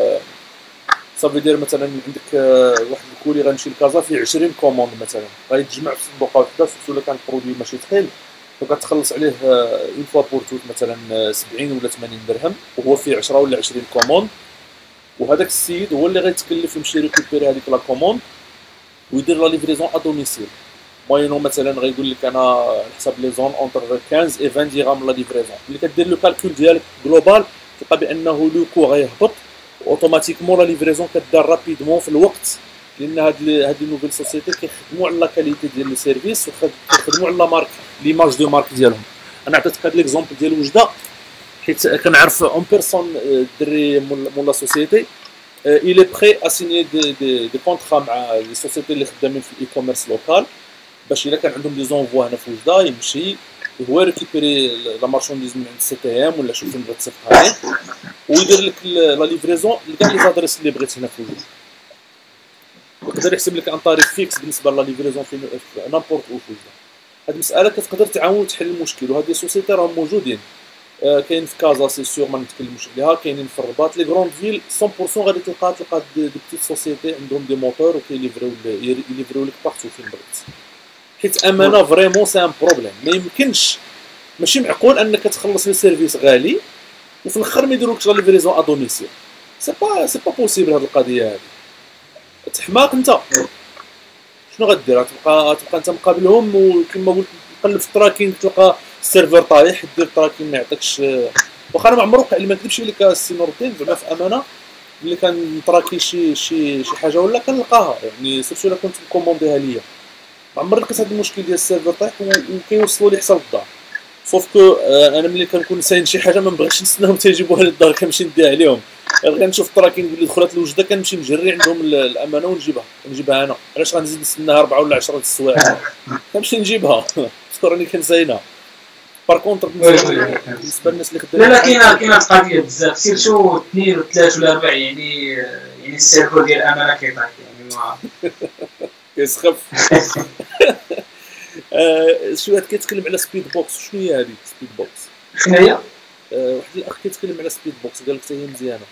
صافي دير مثلا عندك واحد الكولي غنمشي لكازا فيه عشرين كوموند مثلا غيتجمع في صندوقه وحده سورتو الا كان برودوي ماشي ثقيل وكتخلص عليه اون فوا بور توت مثلا سبعين ولا ثمانين درهم وهو فيه عشرة ولا عشرين كوموند. وهذاك السيد هو اللي غيتكلف يمشي ريكوبيري هذيك لا كوموند ويدير لا ليفريزون ا دوميسيل موينو مثلا غيقول لك انا على حساب لي زون اونتر خمسطاش و عشرين درهم لا ليفريزون. ملي كدير لو كالكول ديالك جلوبال تلقى بانه لو كو غيهبط اوتوماتيكمون لا ليفريزون كدار رابيدمون في الوقت لان هاد هاد لي نوفيل سوسيتي كيخدموا على لا كاليتي ديال لي سيرفيس وكيخدموا على لا مارك ليماج دو مارك ديالهم. انا عطيتك هاد ليكزومبل ديال وجده حيت كنعرف اون بيرسون الدري مول لا سوسيتي il est prêt à signer des des des contrats مع لي سوسيتي اللي خدامين في الاي كوميرس لوكال باش الا كان عندهم لي زونفوا هنا في وجده يمشي هو ريكيبيري لا مارشونديز من عند السي تي ام ولا شوف فين بغيت تصيفط عليه ويدير لك لا ليفريزون لكاع لي زادريس اللي بغيت هنا في وجده. يقدر يحسب لك ان طاريف فيكس بالنسبه لا ليفريزون في نابورت او في وجده. هاد المساله كتقدر تعاون وتحل المشكل، وهاد لي سوسيتي راهم موجودين. آه كاين في كازا سي سيغ ما نتكلموش عليها، كاينين في الرباط لي غروند فيل مية بالمية غادي تلقى تلقى دي, دي بتيت سوسيتي عندهم دي موتور وكيليفريو يليفريو لك بارتو فين بغيت. حيت امانه فريمون سي ان بروبليم، ما يمكنش ماشي معقول انك تخلص لي سيرفيس غالي وفي الاخر ما يديروكش لا ليفريزون ا دوميسيل. سي با سي با بوسيبل هاد القضيه هادي. تحماق انت شنو غدير؟ تبقى تبقى انت مقابلهم وكما قلت تقلب في التراكين تلقى السيرفر طايح دير تراكين ما يعطيكش. واخا انا ما عمرو وقع لي ما نكذبش عليك السي نور الدين زعما في امانه ملي كنتراكي شي شي شي حاجه ولا كنلقاها، يعني سيرتو الا كنت مكومونديها ليا ما عمري لقيت هذا المشكل ديال السيرفر طايح وكيوصلوا لي حتى للدار. سوف كو انا ملي كنكون ساين شي حاجه ما نبغيش نستناهم حتى يجيبوها للدار كنمشي نديها عليهم، غنشوف التراكين اللي دخلت لوجده كنمشي نجري عندهم الامانه ونجيبها نجيبها انا. علاش غنزيد نستناها أربعة ولا عشرة السوايع؟ كنمشي نجيبها شكرني كنساينها. بار كونتر بالنسبه بالنسبه للناس اللي لا لا كاينه كاينه قضيه بزاف سيرتو اثنين وثلاث ولا اربع يعني يعني السيرفر ديال الامانه كيطيح يعني ما كيسخف. شويه كيتكلم على سبيد بوكس، شنو هي هذه سبيد بوكس؟ شنو هي؟ واحد الاخ كيتكلم على سبيد بوكس قال لك حتى هي مزيانه.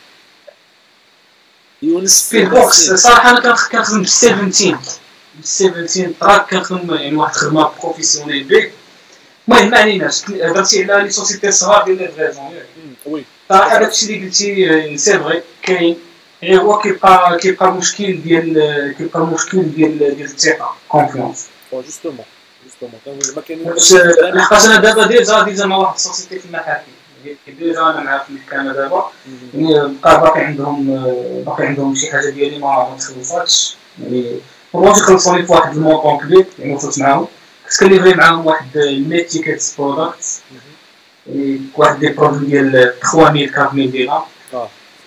يونس سبيد بوكس صراحه انا كنخدم ب سبعطاش ب سبعطاش تراك كنخدم يعني واحد الخدمه بروفيسيونيل بيه. المهم ما عليناش هضرتي على لي سوسيتي صغار ديال ليفريزون. وي صراحه داكشي اللي قلتي سي فغي كاين، يعني هو كيبقى كيبقى مشكل ديال كيبقى مشكل ديال ديال الثقه كونفيونس. جوستومون جوستومون ما كاينين لحقاش انا دابا ديجا ديجا مع واحد السوسيتي في المحاكم ديجا انا معاه في المحكمه دابا، يعني بقى باقي عندهم باقي عندهم شي حاجه ديالي ما تخلصاتش، يعني بغاو يخلصوني في واحد المونطون كبير يعني وصلت معاهم كنت كنليفري معاهم واحد المية تيكيت برودكت يعني واحد دي برودوي ديال ثلاثمية أربعمية دينار. اه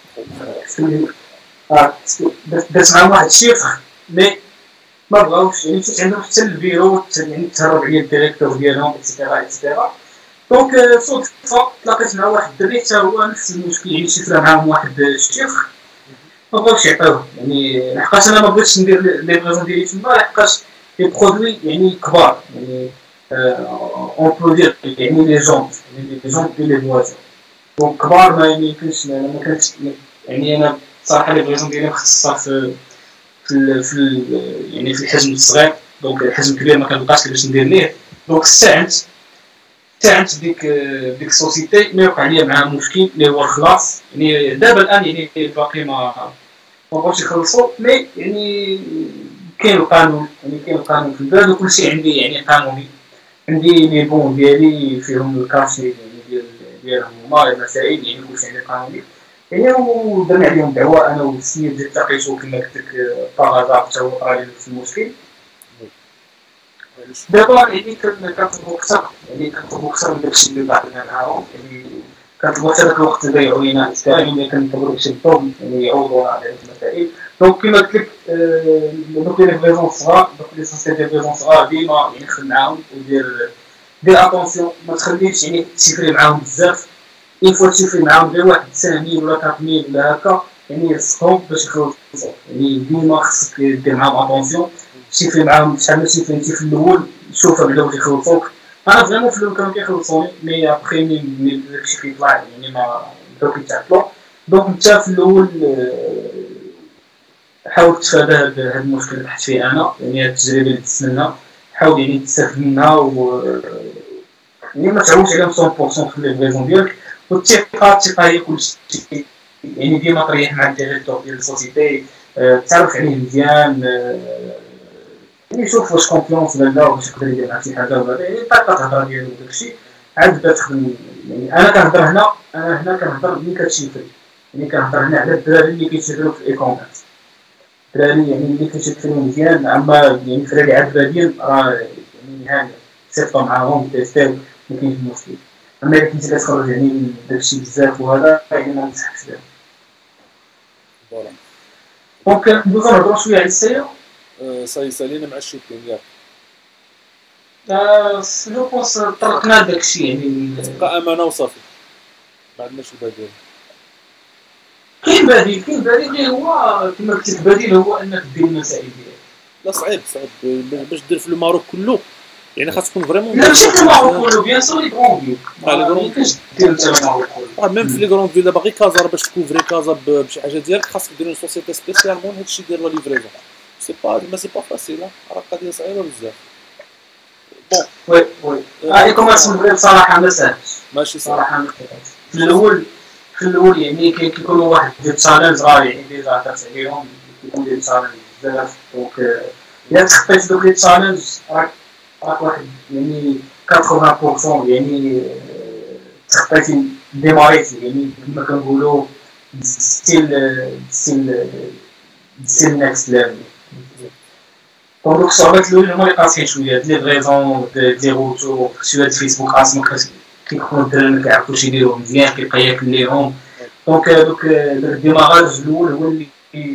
اه درت معاهم واحد الشيفر مي ما بغاوش يعني مشيت عندهم حتى البيرو يعني تهرب عليا الديريكتور ديالهم اكسيتيرا اكسيتيرا. دونك صدفه تلاقيت مع واحد الدري حتى هو نفس المشكل يعني شفنا معاهم واحد الشيفر ما بغاوش يعطيوه، يعني لحقاش انا ما بغيتش ندير لي بريزون ديالي تما لحقاش لي برودوي يعني كبار يعني اون بو دير يعني لي جونط يعني لي جونط ديال لي فوازون دونك كبار ما يمكنش ما كانتش يعني انا صراحه لي بريزون ديالي مخصصه في في في يعني في الحجم الصغير، دونك الحجم الكبير ما كنبقاش باش ندير ليه. دونك استعنت استعنت بديك بديك السوسيتي ما وقع ليا معها مشكل اللي هو الخلاص، يعني دابا الان يعني باقي ما ما بغاوش يخلصوا مي يعني كاين القانون يعني كاين القانون في البلاد وكلشي عندي يعني قانوني، عندي لي بون ديالي فيهم الكاشي يعني ديال ديالهم هما المسائل يعني كلشي عندي قانوني يعني ودرنا عليهم دعوة أنا والسيد اللي تلاقيتو كما قلت لك باغازار حتى هو طرا لي نفس المشكل. دابا يعني كنطلبو أكثر يعني كنطلبو أكثر من داكشي اللي بعثنا معاهم، يعني كنطلبو حتى داك الوقت يضيعو لينا دائما كنطلبو داكشي بالطول يعني يعوضونا على هاد المسائل. دونك كما قلت لك دوك لي فيزون صغار دوك لي سوسيتي ديال فيزون صغار ديما يعني خدم معاهم ودير دير اتونسيون ما تخليش يعني تسيفري معاهم بزاف. إن فوا تشوفي معاهم غير واحد خمسمية ولا أربعمية ولا هكا يعني يصحهم باش يخلصوا يعني ديما خصك دير معاهم اتونسيون تشوفي معاهم شحال ما شوفي انت في الاول شوف على واش يخلصوك. انا فريمون في الاول كانوا كيخلصوني مي ابخي ملي داكشي كيطلع يعني ما بداو كيتعطلوا. دونك انت في الاول حاول تفادى هذا المشكل اللي حيت فيه انا يعني هاد التجربه اللي تسنى حاول يعني تستافد منها و يعني ما تعولش عليهم مية بالمية في الفيزون ديالك. والثقه الثقه هي كلشي يعني ديما تريح مع الديريكتور ديال السوسيتي تعرف عليه مزيان يعني شوف واش كونفيونس ولا لا واش يقدر يدير معك شي حاجه ولا يعني طاقه الهضره ديالو وداكشي عاد بدا تخدم. يعني انا كنهضر هنا انا هنا كنهضر ملي كتشيفري يعني كنهضر هنا على الدراري اللي كيشتغلوا في الاي كوميرس الدراري يعني اللي كيشتغلوا مزيان اما يعني الدراري عاد بادين راه يعني نهائيا صيفطوا معاهم تيستيو ما كاينش مشكل. اما الا كنتي كتخرج يعني داكشي بزاف وهذا يعني ما نصحكش به. فوالا دونك ندوزو نهضرو شويه على السير. أه صاي سالينا مع الشوبين ياك جو بونس طرقنا داكشي يعني. تبقى امانه وصافي، ما عندناش البديل. كاين بديل، كاين بديل اللي هو كما قلت لك، البديل هو انك دير المسائل ديالك. لا صعيب صعيب باش دير في الماروك كله، يعني خاص تكون فريمون لا ماشي في الماروك كله، بيان سور لي كرون فيل ما يمكنش دير انت الماروك كله. ميم في لي كروند فيل دابا غير كازا باش تكوفري كازا بشي حاجه ديالك، خاصك دير سوسيتي سبيسيالمون هادشي ديال لا ليفريزون. سي با ما سي با فاسيل، راه قضيه صعيبه بزاف. بون وي وي اي كوميرس من غير صراحه ما ساهلش، ماشي صراحه ما ساهلش. في الاول في الاول يعني كيكونوا واحد دي تشالنج غالي، يعني ديجا عطات عليهم كيكون دي تشالنج بزاف. دونك الا تخطيت دوك لي تشالنج راك راك واحد يعني ثمانين بالمية يعني تخطيتي ديماريتي، يعني كما كنقولوا ستيل ستيل ستيل نيكست ليفل. دونك الصعوبات الاولى هما اللي قاصحين شويه، لي فريزون دي روتور شويه فيسبوك اصلا كيكونوا الدراري ما كيعرفوش يديروهم مزيان، كيبقى ياكل ليهم. دونك دوك الديماغاج الاول هو اللي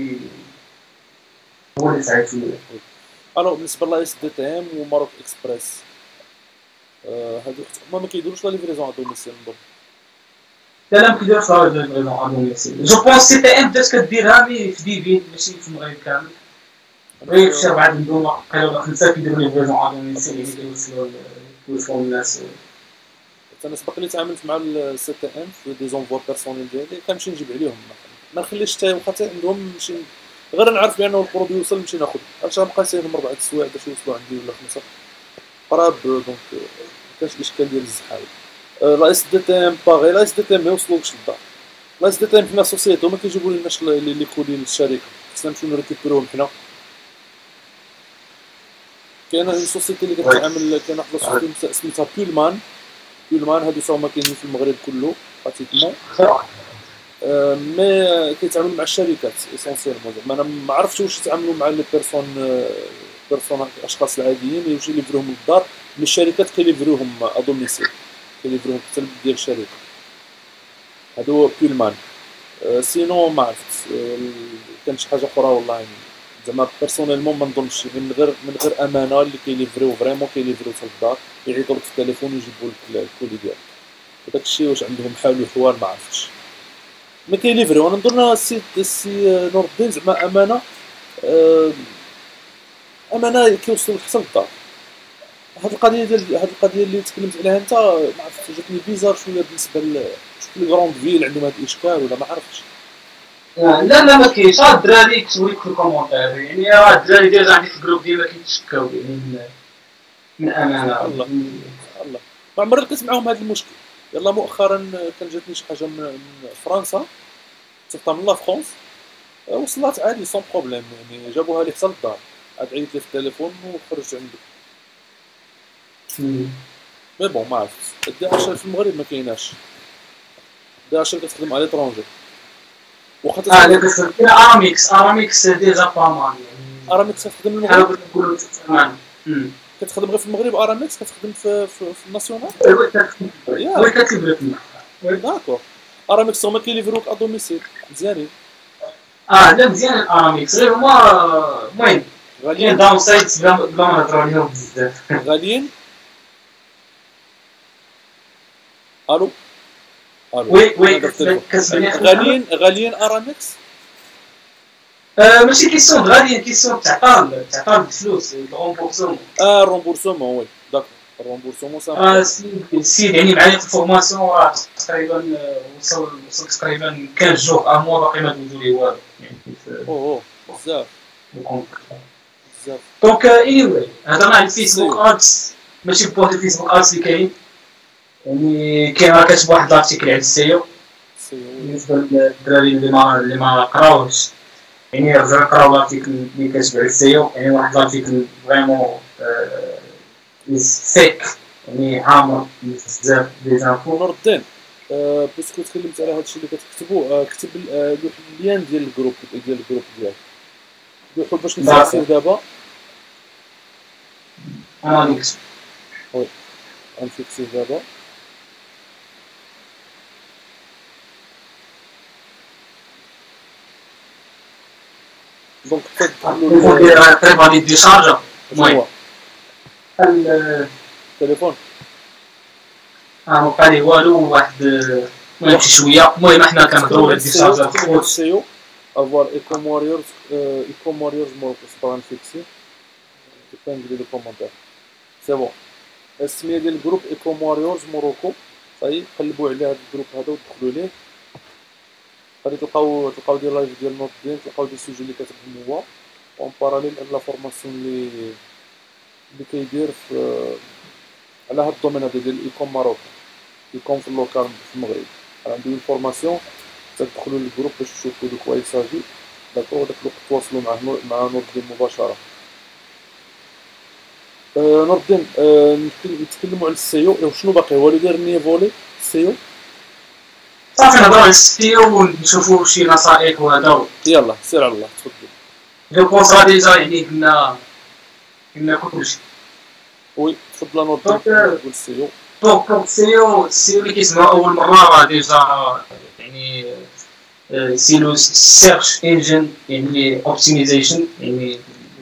هو اللي صعيب شويه. الو بالنسبه لا اس دي تي ام وماروك اكسبريس، هادو هما ما كيديروش لا ليفريزون ا دوميسيل نظن. لا لا ما كيديروش لا ليفريزون ا دوميسيل. جو بونس سي تي ام بدات كديرها مي في ديفيد ماشي في المغرب كامل، غير في شي ربعه المدن ولا خمسه كيديروا ليفريزون ا دوميسيل، يعني كيوصلوا كيوصلوا الناس. انا سبق لي تعاملت مع السي تي ام في دي زونفوا بيرسونيل ديالي، كنمشي نجيب عليهم، ما نخليش حتى واخا عندهم نمشي غير نعرف بانه البرودوي وصل نمشي ناخذ، علاش غنبقى نسايرهم اربعه السوايع باش يوصلوا عندي ولا خمسه قراب. دونك كاش الاشكال ديال الزحايل. لا اس دي تي ام باغي، لا اس دي تي ام ما يوصلوش للدار، لا اس دي تي ام حنا سوسيتو ما كيجيبوا لناش لي كولي للشركه، خصنا نمشيو نريكوبيروهم حنا. كاينه اون سوسيتي اللي كتعامل، كاينه واحد السوسيتي سميتها بولمان. بولمان هادو تا هما كاينين في المغرب كله براتيكمون، مي كيتعاملوا مع الشركات اسونسيالمون. زعما انا ما عرفتش واش يتعاملوا مع لي بيرسون بيرسون الاشخاص العاديين اللي يمشيو يليفروهم للدار، من الشركات كيليفروهم ا دوميسيل، كيليفروهم حتى البيت ديال الشركه. هادو بولمان. سينو ما عرفت كان شي حاجه اخرى والله، يعني زعما بيرسونيلمون ما نظنش من غير من غير امانه اللي كيليفريو فريمون كيليفريو حتى للدار، يعيطوا لك في التليفون ويجيبوا لك الكولي ديالك. وداك الشيء واش عندهم حال وحوال ما عرفتش، ما كيليفريو. انا نظن السي السي نور الدين زعما امانه، امانه كيوصلوا حتى للدار. هاد القضيه ديال هاد القضيه اللي تكلمت عليها انت ما عرفتش، جاتني بيزار شويه بالنسبه ل شوف لي غروند فيل عندهم هاد الاشكال ولا ما عرفتش. لا لا ما كاينش، راه الدراري يكتبوا لك في الكومونتير، يعني راه الدراري ديجا عندي في الجروب ديما كيتشكاو يعني من امانه. الله الله ما عمري لقيت معاهم هذا المشكل. يلا مؤخرا كان جاتني شي حاجه من فرنسا، صيفطها من لا فرونس، وصلت عادي سون بروبليم، يعني جابوها لي حتى للدار، عاد عيطت لي في التليفون وخرجت عنده. مي بون ما عرفت الدي اش في المغرب ما كايناش، الدي اش كتخدم على ليترونجي واخا اه لا كتخدم اراميكس، اراميكس ديجا بامان يعني. اراميكس كتخدم المغرب، كنقولوا تمام. كتخدم غير في المغرب اراميكس، كتخدم في في, في الناسيونال. وي كتليفري وي داكور. اراميكس هما كيليفروك ا دوميسيل مزيانين. اه لا مزيان الاراميكس، غير هما المهم كاين داون سايتس بلا ما نهضروا عليهم بزاف. غاليين. الو الو وي وي كتسمعني غاليين غاليين اراميكس. آه ماشي كيسيون غاليين، كيسيون تعطال تعطال بالفلوس الرومبورسمون. اه الرومبورسمون وي داكور. الرومبورسمون صافي. اه السيد يعني معايا في الفورماسيون راه تقريبا وصل وصل تقريبا خمسة جوغ اموا باقي ما دوزو ليه والو يعني. اوه بزاف بزاف. دونك اني واي هضرنا على الفيسبوك ادز، ماشي بوحد الفيسبوك ادز اللي كاين، يعني كاين راه كاتب واحد لارتيكل على السيو بالنسبه للدراري اللي ما اللي ما قراوش، يعني رجعوا يقراو لارتيكل اللي كاتب على السيو، يعني واحد لارتيكل فريمون سيك يعني عامر بزاف دي زانفو. نور الدين أه باسكو تكلمت على هادشي اللي كتكتبو، أه كتب أه لوح اللين ديال الجروب ديال الجروب ديالك لوحو باش نفكسيه دابا. انا نكتب وي غنفكسيه دابا. دونك تدخلوا تريباني دي شارجه. المهم التليفون. اه مبقى لي والو واحد المهم شي شويه. المهم حنا كنهضروا على الديشارجر تكتبوا السيو افوار ايكوم واريورز ايكوم واريورز موروكو سبران فيكسي كيفاش ندير لي كومونتير سي بون. السميه ديال الجروب ايكوم واريورز موروكو. صاي قلبوا على هذا الجروب هذا ودخلوا ليه، غادي تلقاو تلقاو ديال لايف ديال نوت دين، تلقاو دي السوجي اللي كتبهم هو اون باراليل لا فورماسيون اللي اللي كيدير في على هاد الدومين هذا ديال ايكوم ماروكو ايكوم في اللوكال في المغرب. عنده اون فورماسيون تدخلوا للجروب باش تشوفوا دو كوا يساجي داكور. وداك الوقت تواصلوا معاه مع نور الدين مباشره. أه نور الدين أه نتكلموا على السيو. وشنو باقي هو اللي داير نيفولي السيو؟ صافي نهضروا على السيو ونشوفوا شي نصائح وهذا. يلا سير على الله تفضل. جو بونس غادي ديجا يعني قلنا قلنا كلشي. وي تفضل نور الدين قول السيو. دونك دونك السيو السيو اللي كيسمعوا اول مره راه ديجا يعني سيلو سيرش انجن يعني اوبتيمايزيشن يعني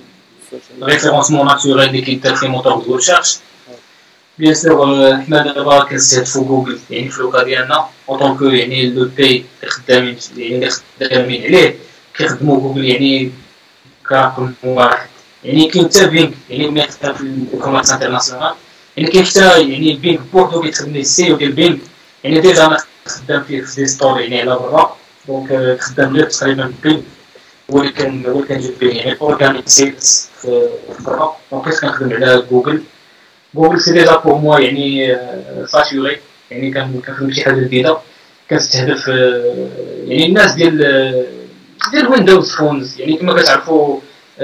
ريفيرونسمون ناتوريل اللي كيدار في موتور دو ريشيرش. بيان سور حنا دابا كنستهدفو جوجل يعني في لوكا ديالنا اون كو يعني لو بي خدامين يعني خدامين عليه كيخدموا جوجل يعني كرقم واحد. يعني كاين حتى بينغ يعني ملي خدام في الكوميرس انترناسيونال يعني كاين حتى يعني بينغ بوحدو كيتخدم ليه السيو ديال بينغ. يعني ديجا انا خدام فيه في دي ستور يعني على برا دونك خدام ليه تقريبا بينغ هو اللي كان هو اللي كنجيب به يعني اورغانيك سيلز في برا. دونك كنخدم على جوجل. جوجل سي ديجا بور موا يعني ساتوري يعني كنخدم شي حاجه جديده كنستهدف يعني الناس ديال ديال ويندوز فونز. يعني كما كتعرفوا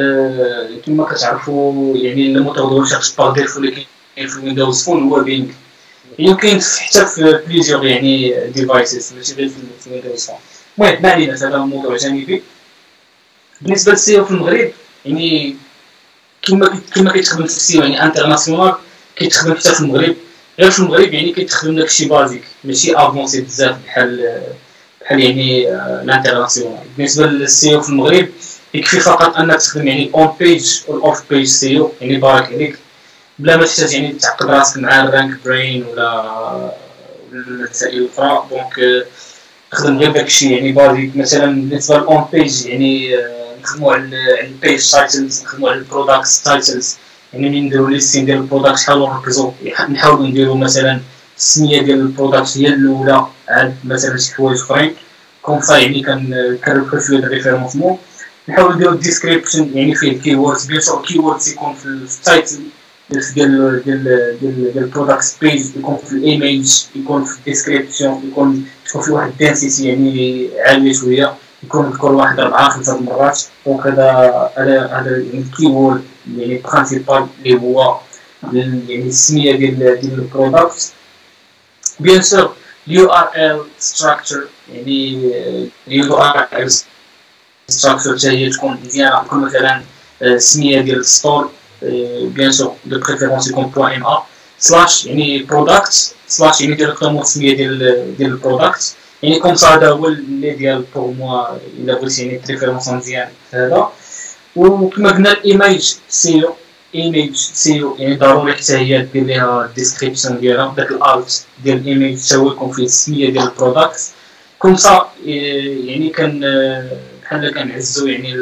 كما كتعرفوا يعني الموتور دو ريشيرش باغ ديفو اللي كاين في ويندوز فون هو بينغ. يعني كاين حتى في بليزيور يعني ديفايسز ماشي غير في ويندوز فون. المهم ما علينا هذا موضوع جانبي. بالنسبه للسيو في المغرب يعني كما كما كيتخدم في السيو يعني انترناسيونال كيتخدم حتى في المغرب. غير في المغرب يعني كيتخدم داكشي بازيك ماشي افونسي بزاف بحال بحال يعني الانترناسيونال. بالنسبه للسيو في المغرب يكفي فقط انك تخدم يعني اون بيج والاوف بيج سيو يعني بارك عليك بلا ما تحتاج يعني تعقد راسك مع الرانك برين ولا المسائل الاخرى. دونك خدم غير داكشي يعني بازيك. مثلا بالنسبه للاون بيج يعني نخدموا على البيج تايتلز نخدموا على البرودكت تايتلز يعني ملي نديرو ليستين ديال البرودكت نحاولوا نركزوا نحاولوا نديرو مثلا السميه ديال البرودكت هي الاولى عاد مثلا شي حوايج اخرين كون صا يعني كان كنركزوا على الريفيرونسمون. نحاولوا نديرو الديسكريبشن يعني فيه الكيوردز بيان سور الكيوردز يكون في التايتل ديال ديال ديال ديال البرودكت بيج يكون في الايميج يكون في الديسكريبشن يكون تكون في واحد الدنسيتي يعني عاليه شويه يكون مذكور واحد أربعة خمسة مرات. دونك هذا هذا هذا الكيورد يعني برينسيبال اللي هو يعني السميه ديال ديال البرودكت. بيان سور اليو ار ال ستراكشر يعني اليو ار ال ستراكشر حتى هي تكون مزيانه. تكون مثلا السميه ديال الستور بيان سور دو بريفيرونس يكون بوان ام ا سلاش يعني برودكت سلاش يعني ديريكتومون السميه ديال ديال البرودكت يعني كوم صا. هذا هو اللي ديال بور موا الا بغيتي يعني بريفيرونس مزيان هذا. وكما قلنا الايميج سيو ايميج سيو يعني ضروري حتى هي دير ليها الديسكريبشن ديالها داك الالت ديال الايميج حتى هو يكون فيه السميه ديال البرودكت. كوم صا يعني كان بحال كنعزو يعني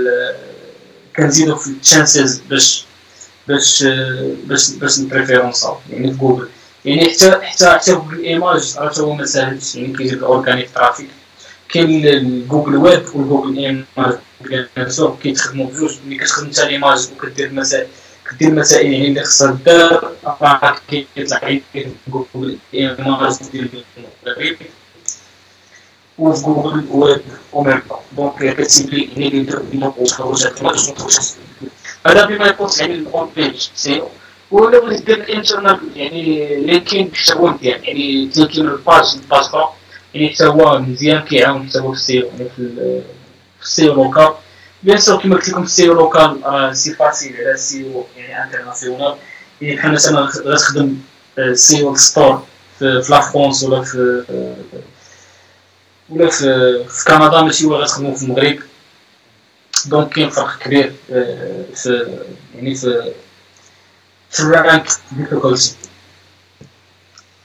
كنزيدو في التشانسز باش باش باش باش نبريفيرونساو يعني في جوجل. يعني حتى حتى حتى جوجل ايماج راه هو ما ساهلش يعني كيجيب الاورغانيك ترافيك. كاين جوجل ويب وجوجل ايماج بيان سور كيتخدموا بجوج. ملي كتخدم انت الايماج وكدير مسائل كدير مسائل يعني اللي خصها دار راه كيطلع لك جوجل ايماج ديال المغرب وفي جوجل ويب وميم. دونك كتسيبلي يعني اللي يدير المخرجات هذا بما يخص يعني الاون بيج سي. ولا بغيت دير الانترنال يعني لينكين حتى هو مزيان يعني تلينكين الباج الباج اخرى يعني حتى هو مزيان كيعاون حتى هو في السيو يعني في السيو لوكال. بيان سور كيما قلت لكم السيو لوكال راه سي فاسيل على السيو يعني انترناسيونال. يعني بحال مثلا غتخدم سيو ستور في لا فرونس ولا في ولا في في كندا ماشي هو غتخدمو في المغرب. دونك كاين فرق كبير في يعني في في الرانك ديفيكولتي.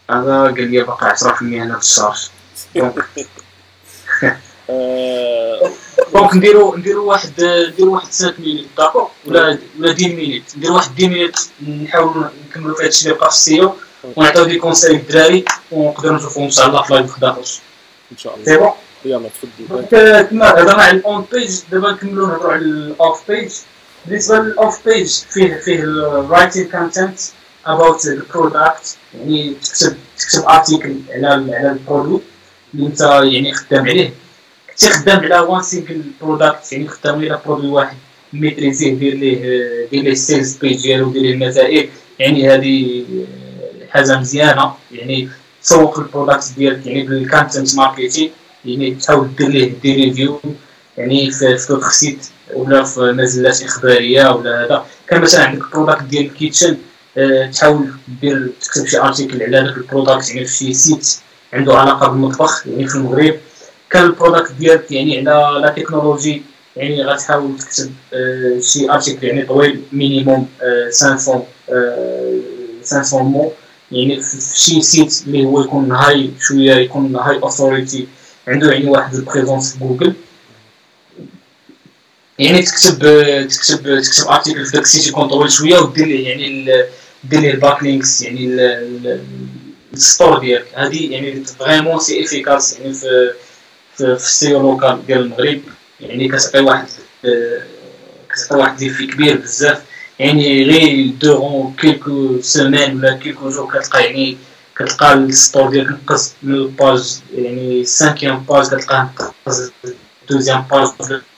هذا قال لي باقي عشرة في المية هنا في الشارج. دونك دونك نديرو نديرو واحد نديرو واحد خمسة مينيت داكو ولا ولا عشرة مينيت، نديرو واحد عشرة مينيت نحاولوا نكملوا في هادشي اللي بقى في السيو ونعطيو دي كونساي للدراري ونقدروا نشوفوهم ان شاء الله في لايف وحده اخرى ان شاء الله. سي بون يلا تفضل. دونك كما هضرنا على الاون بيج، دابا نكملوا نهضروا على الاوف بيج. بالنسبه للاوف بيج فيه فيه الرايتين كونتنت about the product، يعني تكتب تكتب ارتيكل على على البرودوي اللي انت يعني خدام عليه. كنتي خدام على وان سينجل برودكت، يعني خدام على برودوي واحد ميتريزيه، دير ليه دير ليه السيلز بيج ديالو، دير ليه المسائل، يعني هذه حاجه مزيانه. يعني تسوق البرودكت ديالك يعني بالكونتنت ماركتينغ، يعني تحاول دير ليه دي ريفيو يعني في في الخسيت ولا في مجلات اخباريه ولا هذا. كان مثلا عندك برودكت ديال الكيتشن، أه تحاول دير تكتب شي ارتيكل على داك البرودكت يعني في شي سيت عنده علاقه بالمطبخ يعني في المغرب. كان البرودكت ديالك يعني على لا تكنولوجي، يعني غتحاول تكتب أه شي ارتيكل يعني طويل مينيموم أه خمسمية أه خمسمية مو، يعني في شي سيت اللي هو يكون هاي شويه، يكون هاي اوثوريتي، عنده يعني واحد البريزونس في جوجل. يعني تكتب تكتب تكتب ارتيكل في داك السيت يكون طويل شويه، ودير ليه يعني دير ليه الباك لينكس يعني الستور ديالك. هذه يعني فريمون سي افيكاس يعني في في السيو لوكال ديال المغرب، يعني كتعطي واحد كتعطي واحد ديفي كبير بزاف. يعني غير دورون كيلكو سيمين ولا كيلكو جور كتلقى يعني كتلقى الستور ديالك نقص من الباج، يعني سانكيام باج كتلقاه نقص دوزيام باج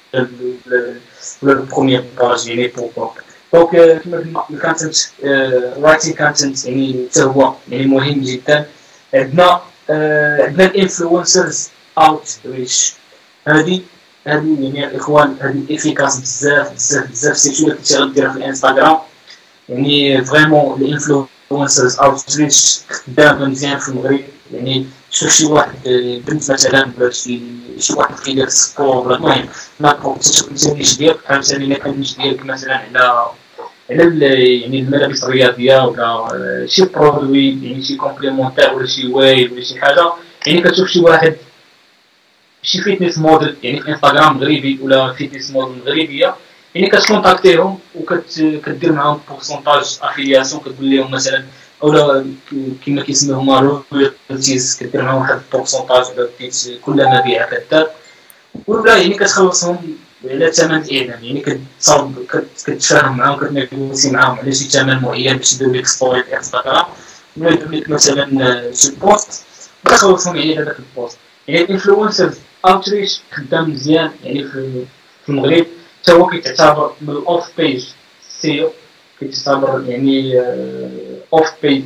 ولا البروميير باج يعني بوكو. دونك كما قلنا الكونتنت رايتين كونتنت يعني حتى هو يعني مهم جدا. عندنا عندنا الانفلونسرز اوت ريتش، هذه هذه يعني الاخوان هذه افيكاس بزاف بزاف بزاف، سيرتو الا كنتي غديرها في الانستغرام. يعني فريمون الانفلونسرز اوت ريتش خدامه مزيان في المغرب. يعني شوف شي واحد بنت مثلا ولا شي شي واحد كيدير سبور ولا المهم ما تشوفش ديالك بحال مثلا الا كان النيش ديالك مثلا على على يعني الملابس الرياضيه ولا شي برودوي يعني شي كومبليمونتير ولا شي وايل ولا شي حاجه، يعني كتشوف شي واحد شي فيتنس موديل يعني في انستغرام مغربي ولا فيتنس موديل مغربيه، يعني كتكونتاكتيهم وكدير معاهم بورسونتاج افيلياسيون، كتقول لهم مثلا اولا كما كيسموهم رويالتيز، كدير معاهم واحد البورسونتاج على كل مبيعه كدار، ولا يعني كتخلصهم على ثمن الاعلان. يعني كتصاوب كتفاهم معاهم كتنيغوسي معاهم على شي ثمن معين باش يديروا لك ستوري في انستغرام ولا يديروا لك مثلا شي بوست كتخلصهم يعني هذاك البوست. يعني الانفلونسرز اوتريتش خدام مزيان يعني في المغرب، حتى هو كيتعتبر من الاوف بيج سيو، كيتعتبر يعني اوف بيج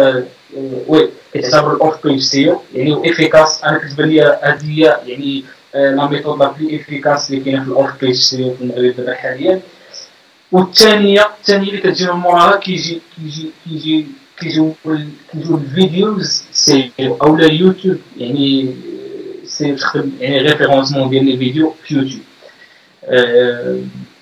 وي كيتعتبر الاوف بيج سيو يعني افيكاس. انا كتبان لي هذه يعني لا ميثود لا بلي افيكاس اللي كاينه في الاوف بيج سيو في المغرب دابا حاليا. والثانيه الثانيه اللي كتجي من موراها كيجي كيجي كيجي كيجيو كيجيو الفيديوز سيو اولا يوتيوب، يعني سي تخدم يعني ريفيرونسمون ديال لي فيديو في يوتيوب. أه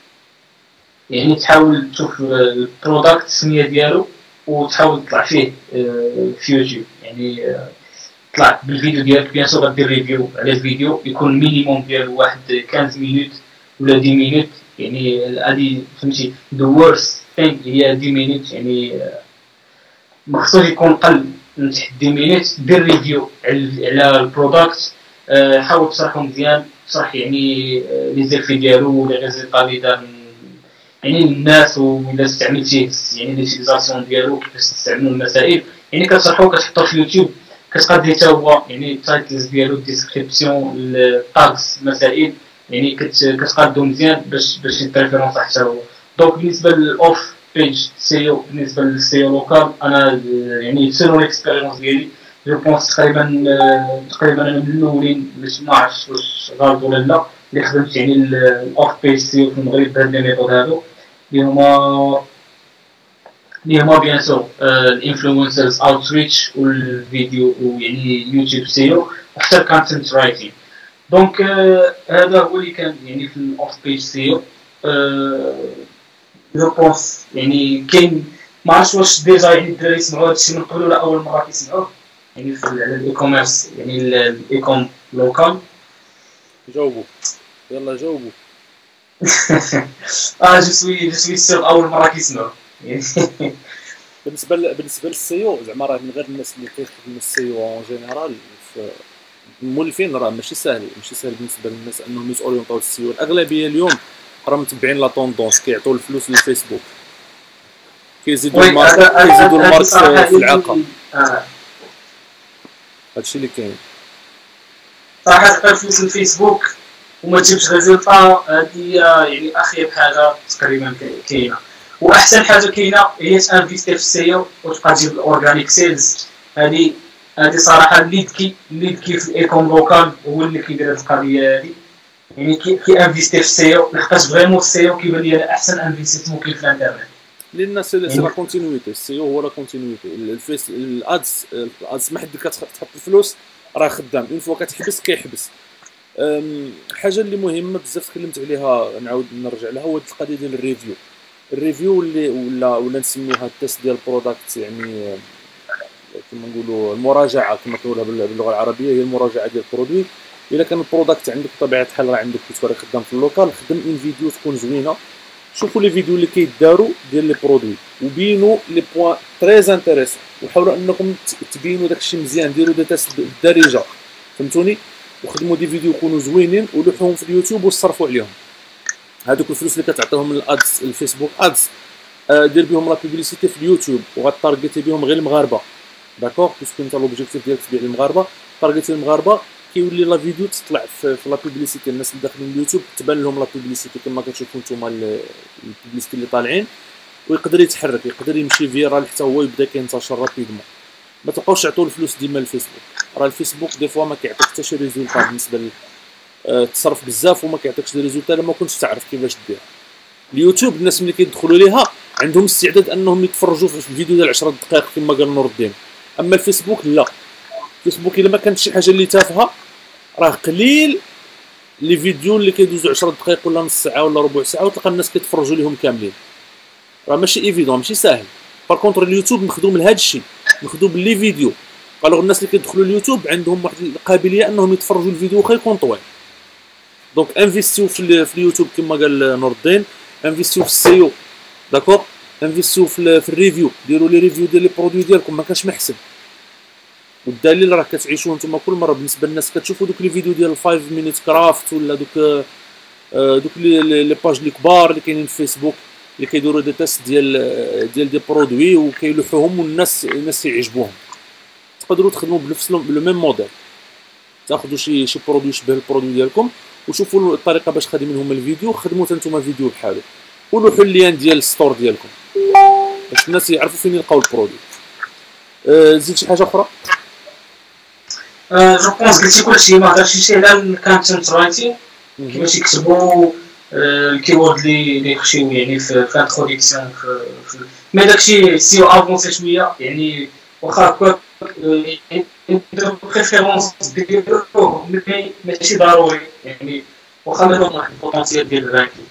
يعني تحاول تشوف البرودكت السميه ديالو وتحاول تطلع فيه أه في يوتيوب. يعني أه طلع بالفيديو ديالك بيان سور غدير ريفيو على الفيديو يكون مينيموم ديالو واحد خمسطاش مينوت ولا عشرة مينوت. يعني هذه فهمتي ذا ورست ثينغ هي عشرة مينوت، يعني ما خصوش يكون قل من تحت عشرة مينوت. دير ريفيو على البرودكت، أه حاول تشرحو مزيان، تشرح يعني لي زيفي ديالو ولي ريزولطا لي دار يعني الناس، وإلا استعملتيه يعني ليزيزاسيون ديالو كيفاش تستعملوا المسائل، يعني كتشرحو كتحطو في يوتيوب. كتقاد حتى هو يعني التايتلز ديالو ديسكريبسيون التاغز المسائل، يعني كتقادو مزيان باش باش يتريفيرونس حتى هو. دونك بالنسبه للاوف بيج سيو بالنسبه للسيو لوكال انا يعني سيرو الاكسبيريونس ديالي جو بونس تقريبا تقريبا انا من الاولين باش ما عرفتش واش غلط ولا لا اللي خدمت يعني الاوف بيج سيو في المغرب بهاد لي ميثود هادو اللي هما اللي هما بيان سور الانفلونسرز اوتريتش والفيديو ويعني يوتيوب سيو وحتى الكونتنت رايتين. دونك هذا هو اللي كان يعني في الاوف بيج سيو. جو بونس يعني كاين ما عرفتش واش ديجا يعني الدراري يسمعوا هادشي من قبل ولا اول مره كيسمعوه. يعني في الاي كوميرس يعني الاي كوم لوكال؟ جاوبوا، يلا جاوبوا. اه جو سوي جو سوي سيغ اول مره كيسمعوا يعني. بالنسبه ل... بالنسبه للسيو زعما راه من غير الناس اللي كيخدموا السيو اون جينيرال في المولفين راه ماشي ساهل، ماشي ساهل بالنسبه للناس انهم يتورينطاو السيو. الاغلبيه اليوم راه متبعين لا طوندونس، كيعطيو الفلوس للفيسبوك، كيزيدوا وي المارك هذا كيزيدوا هذه المارك صراحه في هي العاقه. اللي آه. هادشي اللي كاين. صراحه تلقى فلوس الفيسبوك وما تجيبش ريزولطا، هذه يعني اخيب حاجه تقريبا كاينه. واحسن حاجه كاينه هي تانفيستي في السيو وتبقى تجيب الاورغانيك سيلز. هذه هذه صراحه الليد كي الليد كي في الايكون لوكال هو اللي كيدير هذه القضيه هذه، يعني كي كي انفيستي في السيو لحقاش فريمون السيو كيبان لي احسن انفيستيسمون كاين في الانترنت. لان سي سي لا كونتينيتي، السيو هو لا كونتينيتي. الفيس الادس الادس ما حد كتحط الفلوس راه خدام، اون فوا كتحبس كيحبس. حاجه اللي مهمه بزاف تكلمت عليها نعاود نرجع لها هو القضيه ديال الريفيو. الريفيو اللي ولا ولا نسميوها التيست ديال البروداكت، يعني كما نقولوا المراجعه كما كنقولها باللغه العربيه، هي المراجعه ديال البرودوي. الا كان البروداكت عندك بطبيعه الحال راه عندك كتوري خدام في اللوكال، خدم اون فيديو تكون زوينه، شوفوا لي فيديو اللي كيداروا ديال لي برودوي وبينوا لي بوين تري انتريسون، وحاولوا انكم تبينوا داكشي مزيان، ديروا دي تيست بالدارجه، فهمتوني؟ وخدموا دي فيديو يكونوا زوينين ولوحوهم في اليوتيوب وصرفوا عليهم. هذوك الفلوس اللي كتعطيهم من الادز الفيسبوك ادز، آه دير بهم لا بوبليسيتي في اليوتيوب وغتارغيتي بهم غير المغاربه، داكوغ؟ باسكو انت لوبجيكتيف ديالك تبيع للمغاربه، تارغيتي المغاربه، كيولي لا فيديو تطلع في, في لا بوبليسيتي، الناس اللي داخلين اليوتيوب تبان لهم لا بوبليسيتي كما كتشوفوا نتوما البوبليسيتي اللي طالعين، ويقدر يتحرك، يقدر يمشي فيرال حتى هو يبدا كينتشر رابيدمون. ما تبقاوش تعطوا الفلوس ديما للفيسبوك، راه الفيسبوك دي فوا ما كيعطيك حتى شي ريزولطا بالنسبه ل أه تصرف بزاف وما كيعطيكش دي ريزولطا لما كنتش تعرف كيفاش دير. اليوتيوب الناس ملي كيدخلوا ليها عندهم استعداد انهم يتفرجوا في الفيديو ديال عشرة دقائق كما قال نور الدين، اما الفيسبوك لا. الفيسبوك الا ما كانت شي حاجه اللي تافهه راه قليل لي فيديو اللي كيدوزوا عشرة دقائق ولا نص ساعه ولا ربع ساعه وتلقى الناس كيتفرجوا ليهم كاملين، راه ماشي ايفيدون، ماشي ساهل. بار كونطر اليوتيوب مخدوم لهذا الشيء، مخدوم باللي فيديو. قالوا الناس اللي كيدخلوا اليوتيوب عندهم واحد القابليه انهم يتفرجوا الفيديو واخا يكون طويل. دونك انفيستيو في, في اليوتيوب كما قال نور الدين، انفيستيو في السيو، داكوغ، انفيستيو في, في الريفيو، ديروا لي ريفيو ديال لي برودوي ديالكم، ما كانش محسن. والدليل راه كتعيشوا نتوما كل مره بالنسبه للناس كتشوفوا دوك لي فيديو ديال خمسة مينيت كرافت ولا دوك دوك لي لي باج لي كبار اللي كاينين في فيسبوك اللي كيديروا دي تيست ديال ديال دي برودوي وكيلوحوهم والناس الناس يعجبوهم. تقدروا تخدموا بنفس لو ميم موديل، تاخذوا شي شي برودوي يشبه البرودوي ديالكم وشوفوا الطريقه باش خادمين هما الفيديو، خدموا نتوما فيديو بحالو ولوحوا اللين ديال الستور ديالكم باش الناس يعرفوا فين يلقاو البرودوي. أه زيد شي حاجه اخرى؟ جو بونس قلتي كلشي، ما هضرتش شي على الكونتنت رايتين كيفاش يكتبوا الكيورد اللي اللي يخشيو يعني في الانتروداكسيون في مي داكشي سيو افونسي شويه يعني واخا هكا نديرو بريفيرونس ديالو ماشي ضروري يعني واخا مازال واحد البوتونسيال ديال الرانكين.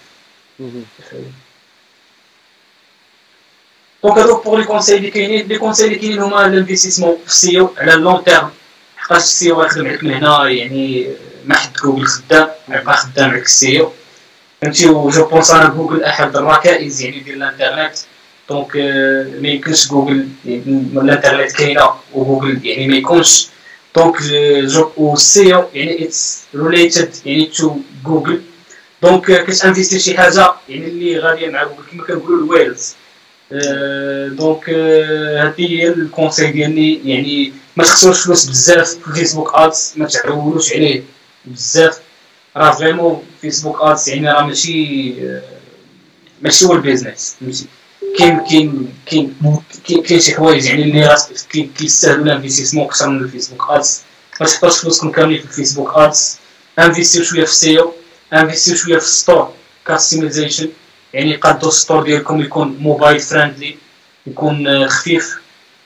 دونك هادو بوغ لي كونساي اللي كاينين، لي كونساي اللي كاينين هما الانفستيسمون في السيو على اللون تيرم، حقاش السيو غيخدم عليك من هنا يعني ما حد جوجل خدام غيبقى خدام عليك السيو، فهمتي؟ و جو بونس انا جوجل احد الركائز يعني ديال الانترنت، دونك ما يمكنش جوجل يعني الانترنت كاينه وجوجل يعني ما يكونش، دونك جو والسيو يعني اتس ريليتد يعني تو جوجل، دونك كتانفيستي شي حاجه يعني اللي غاديه مع جوجل كما كنقولوا الويلز. دونك هذه هي الكونساي ديالي، يعني ما تخسروش فلوس بزاف في فيسبوك ادز، ما تعولوش عليه بزاف، راه فريمون فيسبوك ادز يعني راه ماشي ماشي هو البيزنس، فهمتي؟ كاين كاين كاين كاين شي حوايج يعني اللي راه كيستاهلوا الانفستيسمون اكثر من الفيسبوك ادز. ما تحطوش فلوسكم كاملين في الفيسبوك ادز، انفستيو شويه في السيو، انفستيو شويه في الستور كاستمايزيشن، يعني قادو الستور ديالكم يكون موبايل فريندلي، يكون خفيف،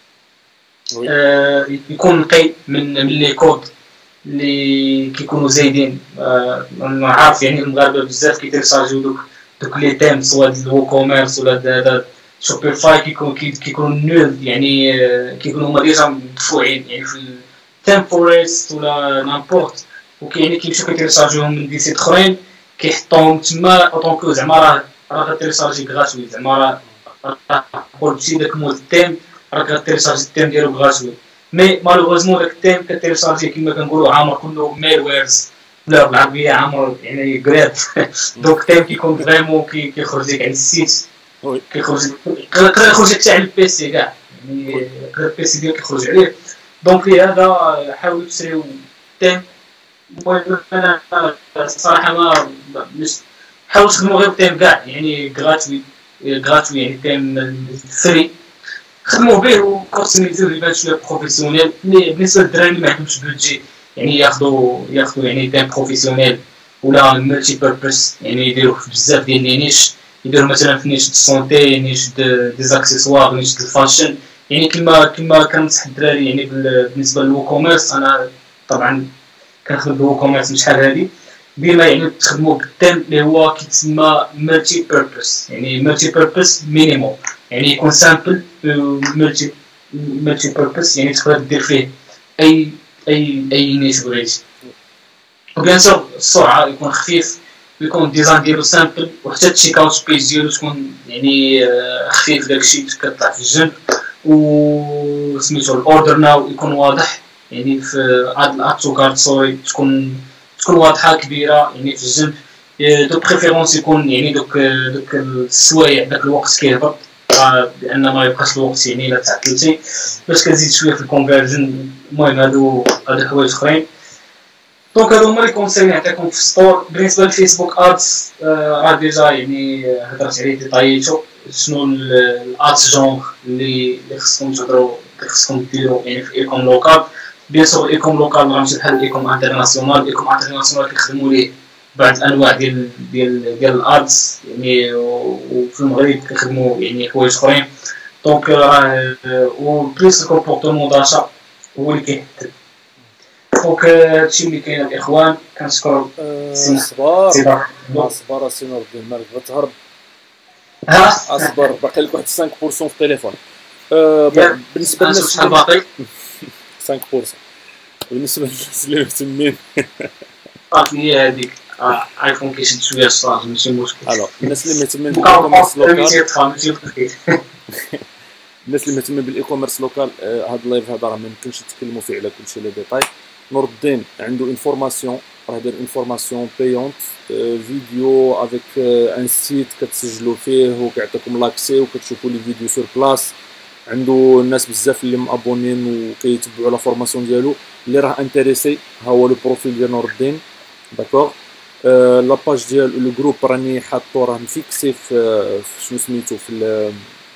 آه يكون نقي من من لي كود اللي كيكونوا زايدين. آه عارف يعني المغاربه بزاف كيتيرشارجيو دوك دوك لي تيم سواء الوو كوميرس ولا هذا شوبيفاي كيكون كيكون نول يعني كيكونوا هما ديجا مدفوعين يعني في التمبوريست ولا نامبورت، وكاين كيمشيو كيتيليشارجيوهم من دي سيت اخرين كيحطوهم تما اوطونكو زعما راه راه غتيليشارجي غراتوي، زعما راه قلتي داك مود التيم راه غتيليشارجي التيم ديالو غراتوي. مي مالوغوزمون داك التيم كتيليشارجي كيما كنقولوا عامر كله ميل ويرز ولا بالعربيه عامر يعني كريت دونك التيم كيكون فريمون كيخرج لك على السيت كيخرج يقدر يخرج لك حتى على البيسي كاع يعني يقدر البيسي ديالك يخرج عليه. دونك لهذا حاولوا تشريو التيم. المهم انا الصراحه ما مش حاولوا تخدموا غير التيم كاع يعني غراتوي غراتوي يعني تيم فري خدموا به وكوستميزيو يبان شويه بروفيسيونيل. مي بالنسبه للدراري اللي ما عندهمش بودجي يعني ياخذوا ياخذوا يعني تيم بروفيسيونيل ولا ملتي بيربس يعني يديروه في بزاف ديال لي نيش، يديروا مثلا في نيش د السونتي، نيش د دي زاكسيسوار، نيش د الفاشن يعني كما كما كنصح الدراري يعني بالنسبه للو كوميرس. انا طبعا كنخدم بالو كوميرس من شحال هادي بما يعني تخدموا بالتيم اللي هو كيتسمى ملتي بيربس يعني ملتي بيربس مينيموم يعني يكون سامبل ملتي ملتي بيربس يعني تقدر دير فيه اي اي اي نيش بغيتي. وبيان سور السرعه يكون خفيف ويكون الديزاين ديالو سامبل وحتى التشيك اوت بيج ديالو تكون يعني خفيف داكشي كطلع في الجنب و سميتو الاوردر ناو يكون واضح يعني في هاد الاتو كارت سوري تكون تكون واضحه كبيره يعني في الجنب دو بريفيرونس يكون يعني دوك دوك السوايع داك الوقت كيهبط لان ما يبقاش الوقت يعني الا تعطلتي باش كتزيد شويه في الكونفيرجن. المهم هادو هادو حوايج اخرين. دونك هادو هما لي كونساي نعطيكم في السطور. بالنسبه للفيسبوك ادز راه ديجا يعني هضرت عليه ديطاييتو شنو الادز جونغ اللي اللي خصكم تهضروا اللي خصكم ديروا يعني في ايكوم لوكال. بيان سور ايكوم لوكال راه ماشي بحال ايكوم انترناسيونال. ايكوم انترناسيونال كيخدموا ليه بعض الانواع ديال ديال ديال الادز يعني وفي المغرب كيخدموا يعني حوايج اخرين. دونك راه و بليس الكومبورتمون داشا هو اللي كيحدد. دونك هادشي اللي كاين الاخوان. كنشكر صبار صبار سي نور الدين مالك غتهرب اصبر باقي لك واحد خمسة بالمية في التليفون. بالنسبه للناس شحال باقي خمسة بالمية بالنسبه للناس اللي مهتمين صافي هي هذيك ايفون كيشد شويه الصاج ماشي مشكل. الو الناس اللي مهتمين بالايكوميرس لوكال الناس اللي مهتمين بالايكوميرس لوكال هاد اللايف هذا راه ما يمكنش نتكلموا فيه على كلشي لي ديتاي. نور الدين عنده انفورماسيون راه داير انفورماسيون بايونت فيديو افيك ان سيت كتسجلوا فيه وكيعطيكم لاكسي وكتشوفوا لي فيديو سور بلاص. عنده الناس بزاف اللي مابونين وكيتبعوا لا فورماسيون ديالو اللي راه انتريسي. ها هو لو بروفيل ديال نور الدين داكوغ. لاباج ديال لو جروب راني حاطو راه مفيكسي في شنو سميتو في ال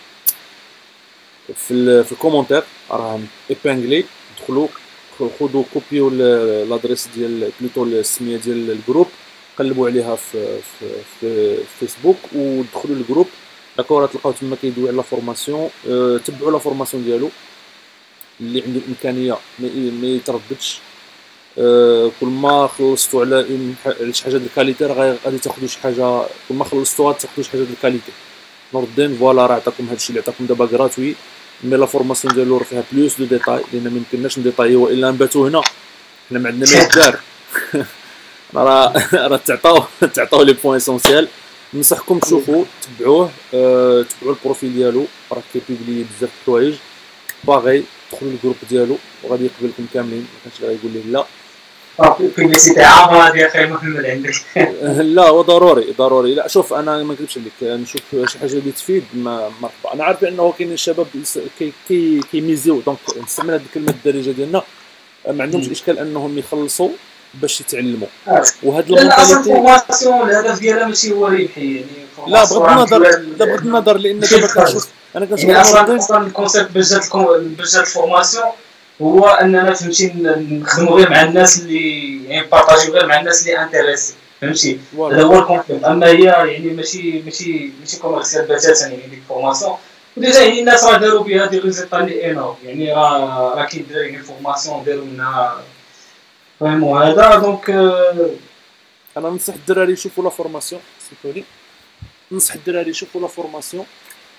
في ال في الكومونتير راه ايبانغلي. دخلوا خذوا كوبيو لادريس ديال بلوتو السميه ديال الجروب قلبوا عليها في في في فيسبوك ودخلوا للجروب داكور تلقاو تما كيدوي على لا فورماسيون. أه تبعوا لا فورماسيون ديالو اللي عنده الامكانيه ما يترددش. أه كل ما خلصتوا على شي حاجه د الكاليتي راه غادي تاخذوا شي حاجه. كل ما خلصتوها تاخذوا شي حاجه د الكاليتي. نور الدين فوالا راه عطاكم هادشي اللي عطاكم دابا غراتوي. مي لا فورماسيون ديالو راه فيها بلوس دو ديتاي لان ما يمكنناش نديطايو الا نباتو هنا حنا ما عندنا ما يدار. راه راه تعطاو تعطاو لي بوين اسونسيال. ننصحكم تشوفوا تبعوه. أه تبعوا البروفيل ديالو راه كيبيبلي بزاف د الحوايج. باغي دخلوا للجروب ديالو وغادي يقبلكم كاملين ما كانش غادي يقول لي لا. بيبليسيتي عامه ديال اخي محمد عندك. لا هو ضروري ضروري. لا شوف انا ما نكذبش عليك نشوف شي حاجه اللي تفيد ما مرحبا. انا عارف انه كاين الشباب كي كي كيميزيو دونك نستعمل هذه الكلمه الدارجه ديالنا ما عندهمش اشكال انهم يخلصوا باش يتعلموا. وهاد المونطاليتي الفورماسيون الهدف ديالها ماشي هو ربحي يعني. لا بغض النظر لا بغض النظر لان دابا كنشوف انا كنشوف يعني اصلا الكونسيبت باش جات باش جات الفورماسيون هو اننا فهمتي نخدموا غير مع الناس اللي يعني بارطاجيو غير مع الناس اللي انتريسي فهمتي. هذا هو الكونسيبت. اما هي يعني ماشي ماشي ماشي كوميرسيال بتاتا يعني ديك الفورماسيون. وديجا يعني الناس راه داروا بها دي ريزلطا اللي انو يعني راه راه كاين دراري فورماسيون داروا منها فهموا هذا. دونك انا ننصح الدراري يشوفوا لا فورماسيون سيكولي. ننصح الدراري يشوفوا لا فورماسيون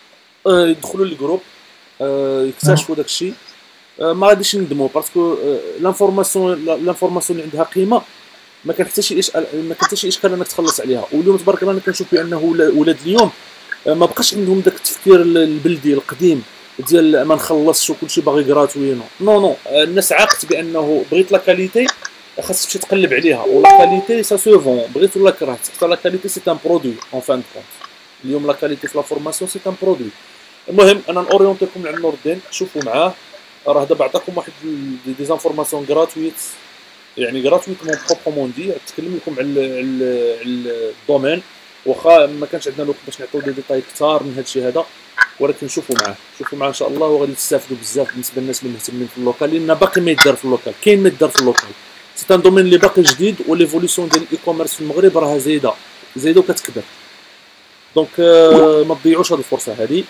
آه، يدخلوا للجروب، آه، يكتشفوا داك الشيء. آه، ما غاديش يندموا باسكو لانفورماسيون لانفورماسيون اللي عندها قيمه ما كان حتى شي اشكال، ما كان حتى شي اشكال انك تخلص عليها. واليوم تبارك الله انا كنشوف بانه ولا- ولاد اليوم آه، ما بقاش عندهم داك التفكير ال- البلدي القديم ديال ما نخلصش وكلشي باغي غراتوي. نو نو نو، آه، الناس عاقت بانه بغيت لا كاليتي خاصك تمشي تقلب عليها، ولا كاليتي سا سو فون، بغيت ولا كرهت، حتى لا كاليتي سي ان برودوي اون فان دو كونت. اليوم لا كاليتي في لا فورماسيون سي ان برودوي. المهم انا نوريونتيكم على نور الدين، شوفوا معاه. راه دابا عطاكم واحد دي زانفورماسيون غراتويت، يعني غراتويتمون بروبرمون دي، تكلم لكم على على على الدومين. واخا ما كانش عندنا الوقت باش نعطيو دي ديتاي كثار من هذا الشيء هذا، ولكن شوفوا معاه، شوفوا معاه ان شاء الله، وغادي تستافدوا بزاف بالنسبه للناس اللي مهتمين في اللوكال، لان باقي ما يدار في اللوكال، كاين ما يدار في اللوكال. سي ان دومين اللي باقي جديد، وليفوليسيون ديال الاي كوميرس في المغرب راها زايده زايده وكتكبر. دونك آه، ما تضيعوش هذه الفرصه هذه.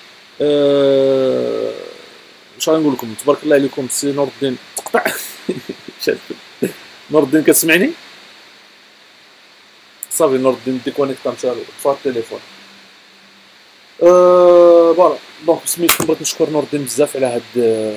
آه، اش غنقول لكم، تبارك الله عليكم. سي نور الدين تقطع نور الدين كتسمعني؟ صافي نور الدين ديكونيكتا مشى طفى التليفون. أه فوالا. دونك سميتكم، بغيت نشكر نور الدين بزاف على هاد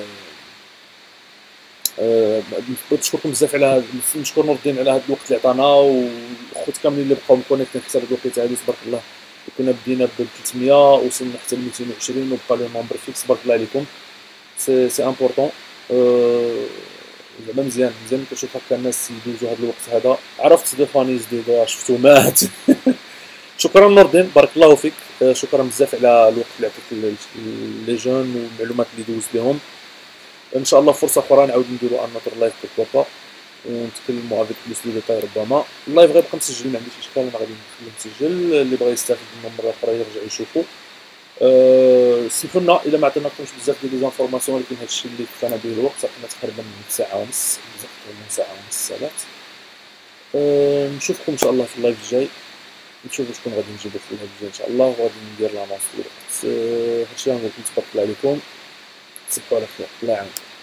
أه بغيت نشكركم بزاف على هاد، نشكر نور الدين على هاد الوقت اللي عطانا، والخوت كاملين اللي بقاو مكونيكتين حتى هاد الوقت هادي تبارك الله. كنا بدينا ب ثلاثمية وصلنا حتى ل ميتين وعشرين وبقى لي نومبر فيكس، تبارك الله عليكم. سي سي امبورطون. أه زعما مزيان مزيان كنشوف هكا الناس يدوزو هاد الوقت هذا. عرفت دي فانيز دي شفتو مات شكرا نور الدين، بارك الله فيك. آه، شكرا بزاف على الوقت اللي عطيت لي جون والمعلومات اللي دوزت بهم. ان شاء الله فرصه اخرى نعاود نديرو ان نوتر لايف بوركوا با، ونتكلموا افيك بلوس دو ديتاي. ربما اللايف غيبقى مسجل، ما عنديش اشكال، انا غادي نخليه مسجل، اللي بغى يستافد منه مره اخرى يرجع يشوفو. أه سمحوا لنا الا ما عطيناكمش بزاف ديال لي زانفورماسيون، ولكن هادشي اللي كفانا به الوقت، عطينا تقريبا ساعه ونص، بزاف تقريبا ساعه ونص ساعات. أه نشوفكم ان شاء الله في اللايف الجاي، نشوفوا شكون غادي نجيبو في اللايف الجاي ان شاء الله، وغادي ندير لانونس في الوقت. أه هادشي غنقول لكم، تبارك الله عليكم، تصبحوا على خير، الله يعاونكم.